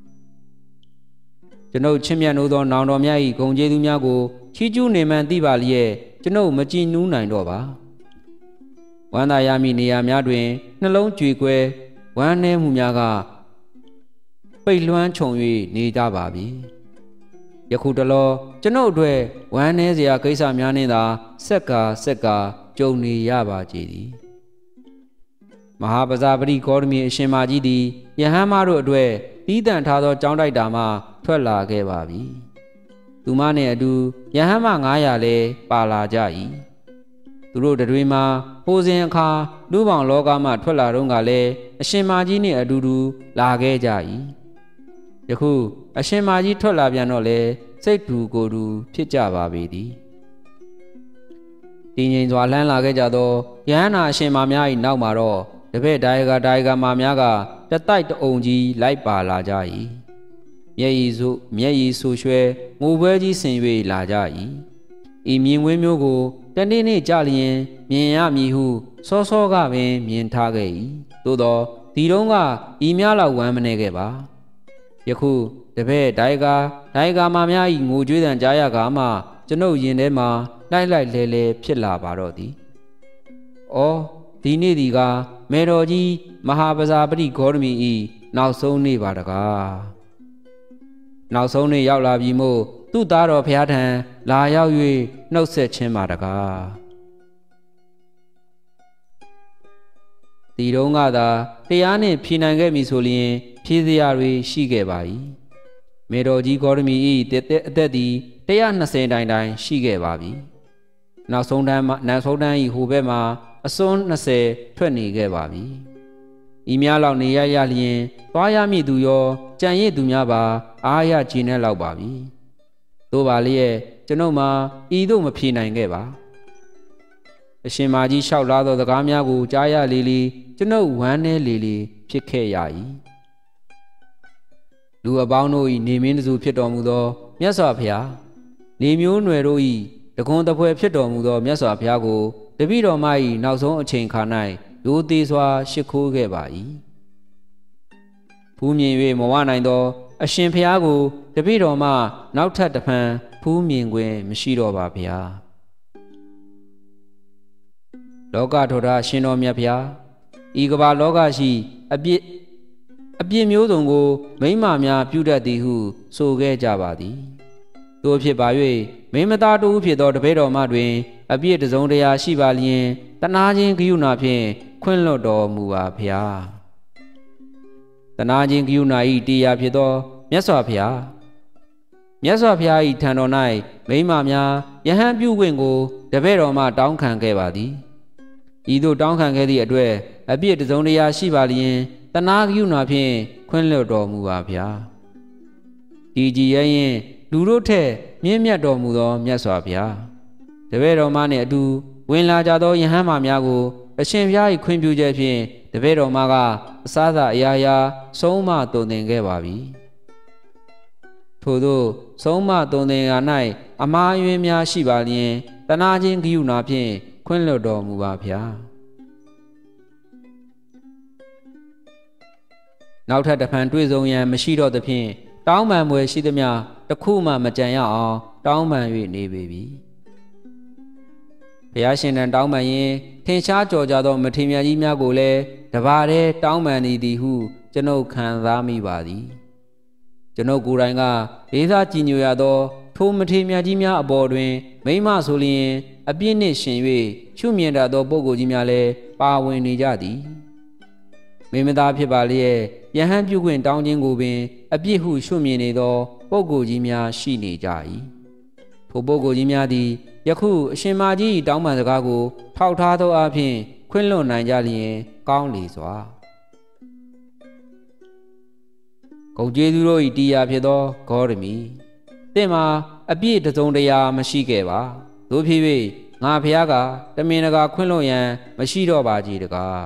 ကျွန်ုပ်ချစ်မြတ်နိုးသောနောင်တော်မြတ်၏ဂုဏ်ကျေးဇူးများကိုချီးကျူးနေမှန်သိပါလျက်ကျွန်ုပ်မကြည်နူးနိုင်တော့ပါဝမ်းသာရမည့်နေရာများတွင်နှလုံးကြွေကွဲဝမ်းနည်းမှုများကပိတ်လွှမ်းခြုံ၍နေကြပါပြီယခုတလောကျွန်ုပ်အတွက်ဝမ်းနည်းစရာကိစ္စများနှင့်သာစက်ကာစက်ကာကြုံနေရပါကြသည်မဟာပဇာပတိဂေါတမီအရှင်မကြီးသည်ယဟန်မတို့အတွက်တီးတန့်ထားသောကြောင်းတိုက်တာမှထွက်လာခဲ့ပါပြီသူမနှင့်အတူယဟန်မငါးရာလည်းပါလာကြ၏သူတို့တွေမှာဟိုစဉ်အခါလူပေါင်းလောကမှထွက်လာတော့ကလည်းအရှင်မကြီးနှင့်အတူတူလာခဲ့ကြ၏ယခုအရှင်မကြီးထွက်လာပြန်တော့လေစိတ်တူကိုယ်တူဖြစ်ကြပါပေသည်တည်ငြိမ်စွာလှမ်းလာခဲ့ကြသောယဟန္တာအရှင်မများ၏နောက်မှာတော့တပည့်ဒါယကဒါယကမများကတတိုက်တအုံကြီးလိုက်ပါလာကြ၏မျက်ရည်စုမျက်ရည်ဆူရွှဲငိုပွဲကြီးဆင်၍လာကြ၏ဤမြင်ကွင်းမျိုးကိုတနေ့နေ့ကြလျင်မြင်ရမည်ဟုစောစောကပင်မြင်ထားခဲ့၏သို့သောဒီတုန်းကဤများလောက်ဝမ်းမနေခဲ့ပါယခုတပည့်ဒါယကဒါယကမများ၏ငိုကြွေးသံကြားရကမှကျွန်ုပ်ရင်ထဲမှာလိုက်လိုက်လဲလဲဖြစ်လာပါတော့သည်။အော်ဒီနေ့ဒီကမေတော်ကြီးမဟာပဇာပတိဂေါတမီ၏နောက်ဆုံးနေ့ပါတကား။နောက်ဆုံးနေ့ရောက်လာပြီမို့သူ့သားတော်ဖျားထံလာရောက်၍နှုတ်ဆက်ခြင်းပါတကား။ဒီတုန်းကသာတရားနှင့်ဖြေနိုင်ခဲ့ပြီဆိုလျင်ဖြေစရာတွေရှိခဲ့ပါ၏။မေတော်ကြီးဂေါတမီ၏အသက်သည်一百二十တိုင်တိုင်ရှိခဲ့ပါပြီ။နောက်ဆုံးတန်းမှာနောက်ဆုံးတန်းဤဟိုဘက်မှာအစွန်း二十ထွက်နေခဲ့ပါပြီ။ဤများလောက်နေရရလျင်သွားရမည့်သူရောကြံရည်သူများပါအားရကြည်နဲ့လောက်ပါပြီ။သို့ပါလျက်ကျွန်ုပ်မှာဤသို့မဖြေနိုင်ခဲ့ပါ။အရှင်မကြီးလျှောက်လာသောစကားများကိုကြားရလေလေကျွန်ုပ်ဝမ်းနည်းလေလေဖြစ်ခဲ့ရ၏။လူအပေါင်းတို့၏နေမင်းတစုဖြစ်တော်မူသောမြတ်စွာဘုရားနေမျိုးနွယ်တို့၏တကွန်တပွဲဖြစ်တော်မူသောမြတ်စွာဘုရားကိုတပည့်တော်မ၏နောက်ဆုံးအချိန်ခါ၌ရိုသေစွာရှ िख ိုးခဲ့ပါ၏ဖူးမြင်၍မဝနိုင်သောအရှင်ဘုရားကိုတပည့်တော်မှနောက်ထပ်တစ်ဖန်ဖူးမြင်ခွင့်မရှိတော့ပါဗျာလောကထောတာရှင်တော်မြတ်ဘုရားဤကမ္ဘာလောကရှိအပြစ်အပြစ်မျိုးစုံကိုမိမများပြုတတ်သည်ဟုဆိုခဲ့ကြပါသည်သို့ဖြစ်ပါ၍မိမသားတို့ဖြစ်သောတပည့်တော်မှတွင်အပြစ်တစုံတရာရှိပါလျင်တနာခြင်းဂရုဏာဖြင့်ခွင့်လွှတ်တော်မူပါဖျားတနာခြင်းဂရုဏာ၏တရားဖြစ်သောမြတ်စွာဘုရားမြတ်စွာဘုရား၏ထံတော်၌မိမများယဟန်ပြုခွင့်ကိုတပည့်တော်မှတောင်းခံခဲ့ပါသည်ဤသို့တောင်းခံခဲ့သည့်အတွက်အပြစ်တစုံတရာရှိပါလျင်တနာဂရုဏာဖြင့်ခွင့်လွှတ်တော်မူပါဗျာဒီကြည်ရဲ့ရင်လူတို့ထက်မြင့်မြတ်တော်မူသောမြတ်စွာဘုရားတပည့်တော်မနှင့်အတူဝင်လာကြသောယဟန်မာများကိုအရှင်ဘုရား၏ခွင့်ပြုချက်ဖြင့်တပည့်တော်မကအစားသာအရာရာဆုံးမတုံသင်ခဲ့ပါပြီထို့သောဆုံးမတုံသင်ရာ၌အမှားအယွင်းများရှိပါလျင်တနာခြင်းဂရုဏာဖြင့်ခွင့်လွှတ်တော်မူပါဗျာနောက်ထပ်တစ်ဖန်တွေ့ဆုံရန်မရှိတော့သဖြင့်တောင်းပန်မွယ်ရှိသမျှတစ်ခုမှမကြံရအောင်တောင်းပန်၍နေပေပြီဘုရားရှင်တန်တောင်းပန်ရင်ထင်ရှားကြော်ကြသောမထေရကြီးများကိုလည်းတပါးတည်းတောင်းပန်နေသည်ဟုကျွန်ုပ်ခံစားမိပါသည်ကျွန်ုပ်ကိုယ်တိုင်ကလေးစားကြည်ညိုရသောထိုမထေရကြီးများအပေါ်တွင်မိမဆိုလျင်အပြစ်နှင့်ရှင်၍ရှုမြင်တတ်သောပုဂ္ဂိုလ်ကြီးများလည်းပါဝင်နေကြသည်မိမသားဖြစ်ပါလျက်ယဟန်ပြုခွင့်တောင်းခြင်းကိုပင်အပြစ်ဟုရှုမြင်နေသောပုဂ္ဂိုလ်ကြီးများရှိနေကြ၏ထိုပုဂ္ဂိုလ်ကြီးများသည်ယခုအရှင်မကြီးတောင်းပန်စကားကိုထောက်ထားသောအဖြစ်ခွင့်လွှတ်နိုင်ကြလျင်ကောင်းလေစွာဂုတ်ကျေးဇူးတို့၏တရားဖြစ်သောဂေါရမီသင်မှာအပြည့်တစုံတရာမရှိခဲ့ပါတို့ဖြစ်၍ငါဖျားကတမင်တကာခွင့်လွှတ်ရန်မရှိတော့ပါကြီးတကား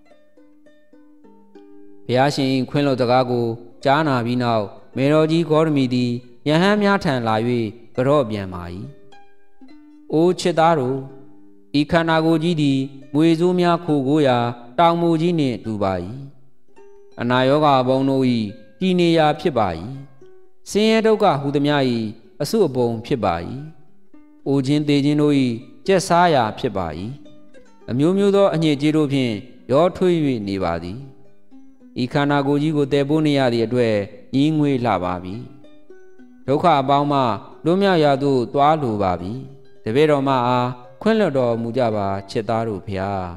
ဘုရားရှင်ခွင့်လွှတ်စကားကိုကြားနာပြီးနောက်မေတော်ကြီးဂေါရမီသည်ယဟန်များထံလာ၍ကြော့ပြန်ပါ၏အိုးချစ်သားတို့ဤခန္ဓာကိုယ်ကြီးသည်မွေဆိုးများခိုကိုးရာတောင်မူကြီးနှင့်တူပါ၏အနာရောဂါဘုံတို့၏တည်နေရာဖြစ်ပါ၏ဆင်းရဲဒုက္ခဟူသည်များ၏အဆုအပုံဖြစ်ပါ၏အိုခြင်းသေးခြင်းတို့၏ကျက်စားရာဖြစ်ပါ၏အမျိုးမျိုးသောအညစ်အကြေးတို့ဖြင့်ရောထွေး၍နေပါသည်ဤခန္ဓာကိုယ်ကြီးကိုတည်ပိုးနေရသည့်အတွက်ညီးငွေလှပါပြီဒုက္ခအပေါင်းမှလွတ်မြောက်ရာသို့သွားလိုပါပြီတပည့်တော်မအားခွင့်လွှတ်တော်မူကြပါချစ်သားတို့ဖျား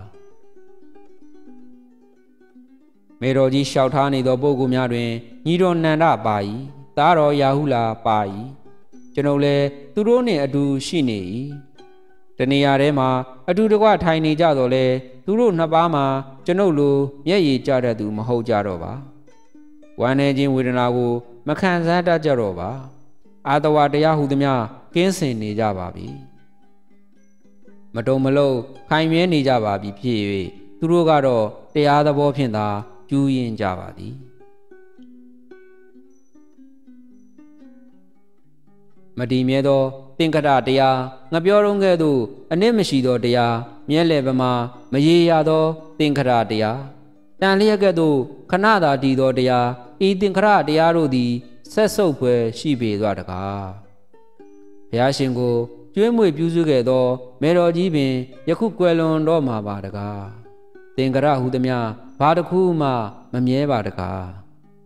မေတော်ကြီးလျှောက်ထားနေသောပုဂ္ဂိုလ်များတွင်ညီတော်နန္ဒပါ၏သားတော်ရာဟုလာပါ၏ကျွန်ုပ်လည်းသူတို့နှင့်အတူရှိနေ၏တနေရာထဲမှာအတူတကွထိုင်နေကြတော့လေသူတို့နှစ်ပါးမှာကျွန်ုပ်လိုမျက်ရည်ကျတတ်သူမဟုတ်ကြတော့ပါဝမ်းနေခြင်းဝေဒနာကိုမခံစားတတ်ကြတော့ပါအာတဝတရားဟုသည်များကင်းစင်နေကြပါပြီမတုံမလုံးခိုင်မြဲနေကြပါပြီဖြစ်၍သူတို့ကတော့တရားသဘောဖြင့်သာကျူးရင်ကြပါသည်မတည်မြဲသောသင်္ကတတရားငါပြောတော့ကဲ့သို့အနစ်မရှိသောတရားမြဲလေပမာမရေရသောသင်္ကတတရားတန်လျက်ကဲ့သို့ခဏသာတည်သောတရားဤသင်္ကတတရားတို့သည်ဆက်ဆုပ်ဖွယ်ရှိပေသွားတကားဘုရားရှင်ကိုကျွေးမွေပြုစုခဲ့သောမေတော်ကြီးပင်ယခုကွယ်လွန်တော့မှာပါတကားသင်္ကရဟုသည်များဘာတစ်ခုမှမမြဲပါတကား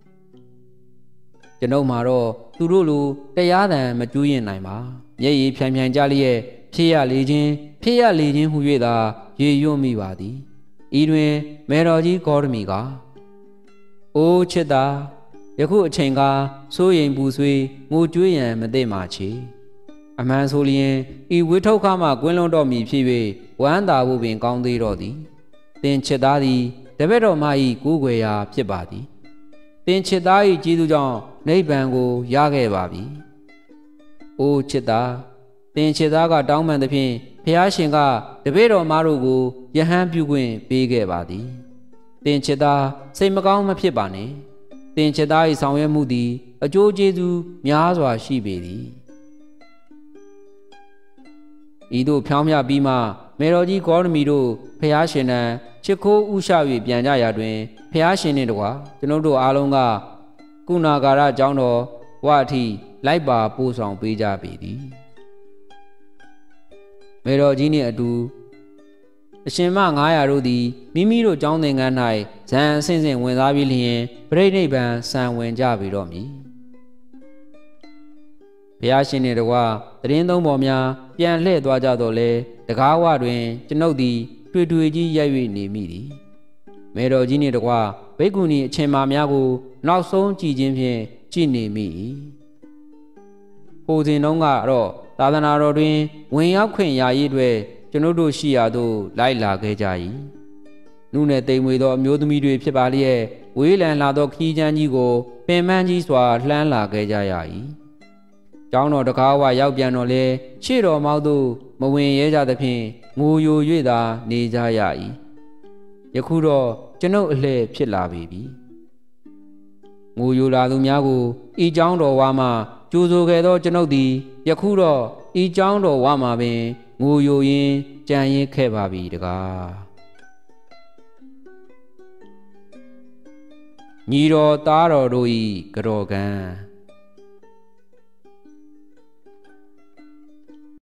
ကျွန်ုပ်မှာတော့သူတို့လိုတရားသံမကျူးရင်နိုင်ပါမျက်ရည်ဖြန်ဖြန်ကြလျက်ဖြစ်ရလေခြင်းဖြစ်ရလေခြင်းဟု၍သာရေရွတ်မိပါသည်ဤတွင်မေတော်ကြီးဂေါရမီကအိုးချစ်သာယခုအချိန်ကစိုးရိမ်ပူဆွေးငိုကြွေးရန်မသိမှချေအမှန်ဆိုလျင်ဤဝိထုတ်ခမှကွင်းလွန်တော်မူဖြစ်၍ဝမ်းသာဖို့ပင်ကောင်းသေးတော့သည်သင်ချစ်သားသည်တပည့်တော်မ၏ကိုးကွယ်ရာဖြစ်ပါသည်သင်ချစ်သား၏ကျေးဇူးကြောင့်နိဗ္ဗာန်ကိုရခဲ့ပါပြီအိုးချစ်သားသင်ချစ်သားကတောင်းပန်သဖြင့်ဘုရားရှင်ကတပည့်တော်မတို့ကိုယဟန်ပြုခွင့်ပေးခဲ့ပါသည်သင်ချစ်သားစိတ်မကောင်းမဖြစ်ပါနဲ့သင်ချစ်သား၏ဆောင်ရွက်မှုသည်အကျိုးကျေးဇူးများစွာရှိပေသည်ဤသို့ဖြောင်းမြပြီးမှမေတော်ကြီးဂေါရမီတို့ဖျားရှင်တန်ချစ်ခိုးဥရှ၍ပြန်ကြရာတွင်ဖျားရှင်နှင့်တကွာကျွန်ုပ်တို့အားလုံးကကုဏကာရကျောင်းတော်ဝအထိလိုက်ပါပို့ဆောင်ပေးကြပေသည်မေတော်ကြီးနှင့်အတူအရှင်မငါးရာတို့သည်မိမိတို့ကျောင်းသင်ခန်း၌ဇံအဆင့်ဆင့်ဝင်စားပြီးလျင်ပြိဋိဘံစံဝင်ကြပြီတော့မည်ဘုရားရှင်နှင့်တကွာတရင်သုံးပေါ်များပြန်လှည့်သွားကြတော့လေတကားဝတွင်ကျွန်ုပ်သည်တွေ့တွေ့ကြီးရိုက်၍နေမိသည်မေတော်ကြီးနှင့်တကွာဘိက္ခုနီအချင်းမာများကိုနောက်ဆုံးကြည်ခြင်းဖြင့်ကြည်နေမိ၏ဟိုစဉ်တုန်းကတော့သာသနာတော်တွင်ဝင်ရောက်ခွင့်ရာရေးအတွက်ကျွန်ုပ်တို့ရှိရာသို့လိုက်လာခဲ့ကြ၏နုနယ်တိမ်မွေသောအမျိုးသမီးတွေဖြစ်ပါလျက်ဝေးလံလာသောခီးချမ်းကြီးကိုပင်ပန်းကြီးစွာလှမ်းလာခဲ့ကြရ၏ကျောင်းတော်တကားဝရောက်ပြန်တော့လေရှေ့တော်မောက်သို့မဝင်ရဲကြသဖြင့်ငိုယို၍သာနေကြရ၏ယခုတော့ကျွန်ုပ်အလှည့်ဖြစ်လာပြီငိုယိုလာသူများကိုဤကျောင်းတော်ဝါမှကြိုးဆိုခဲ့သောကျွန်ုပ်သည်ယခုတော့ဤကျောင်းတော်ဝါမှပင်ငိုယိုရင်းကြံရစ်ခဲ့ပါပြီတကားညီတော်သားတော်တို့၏ကတော်ကံ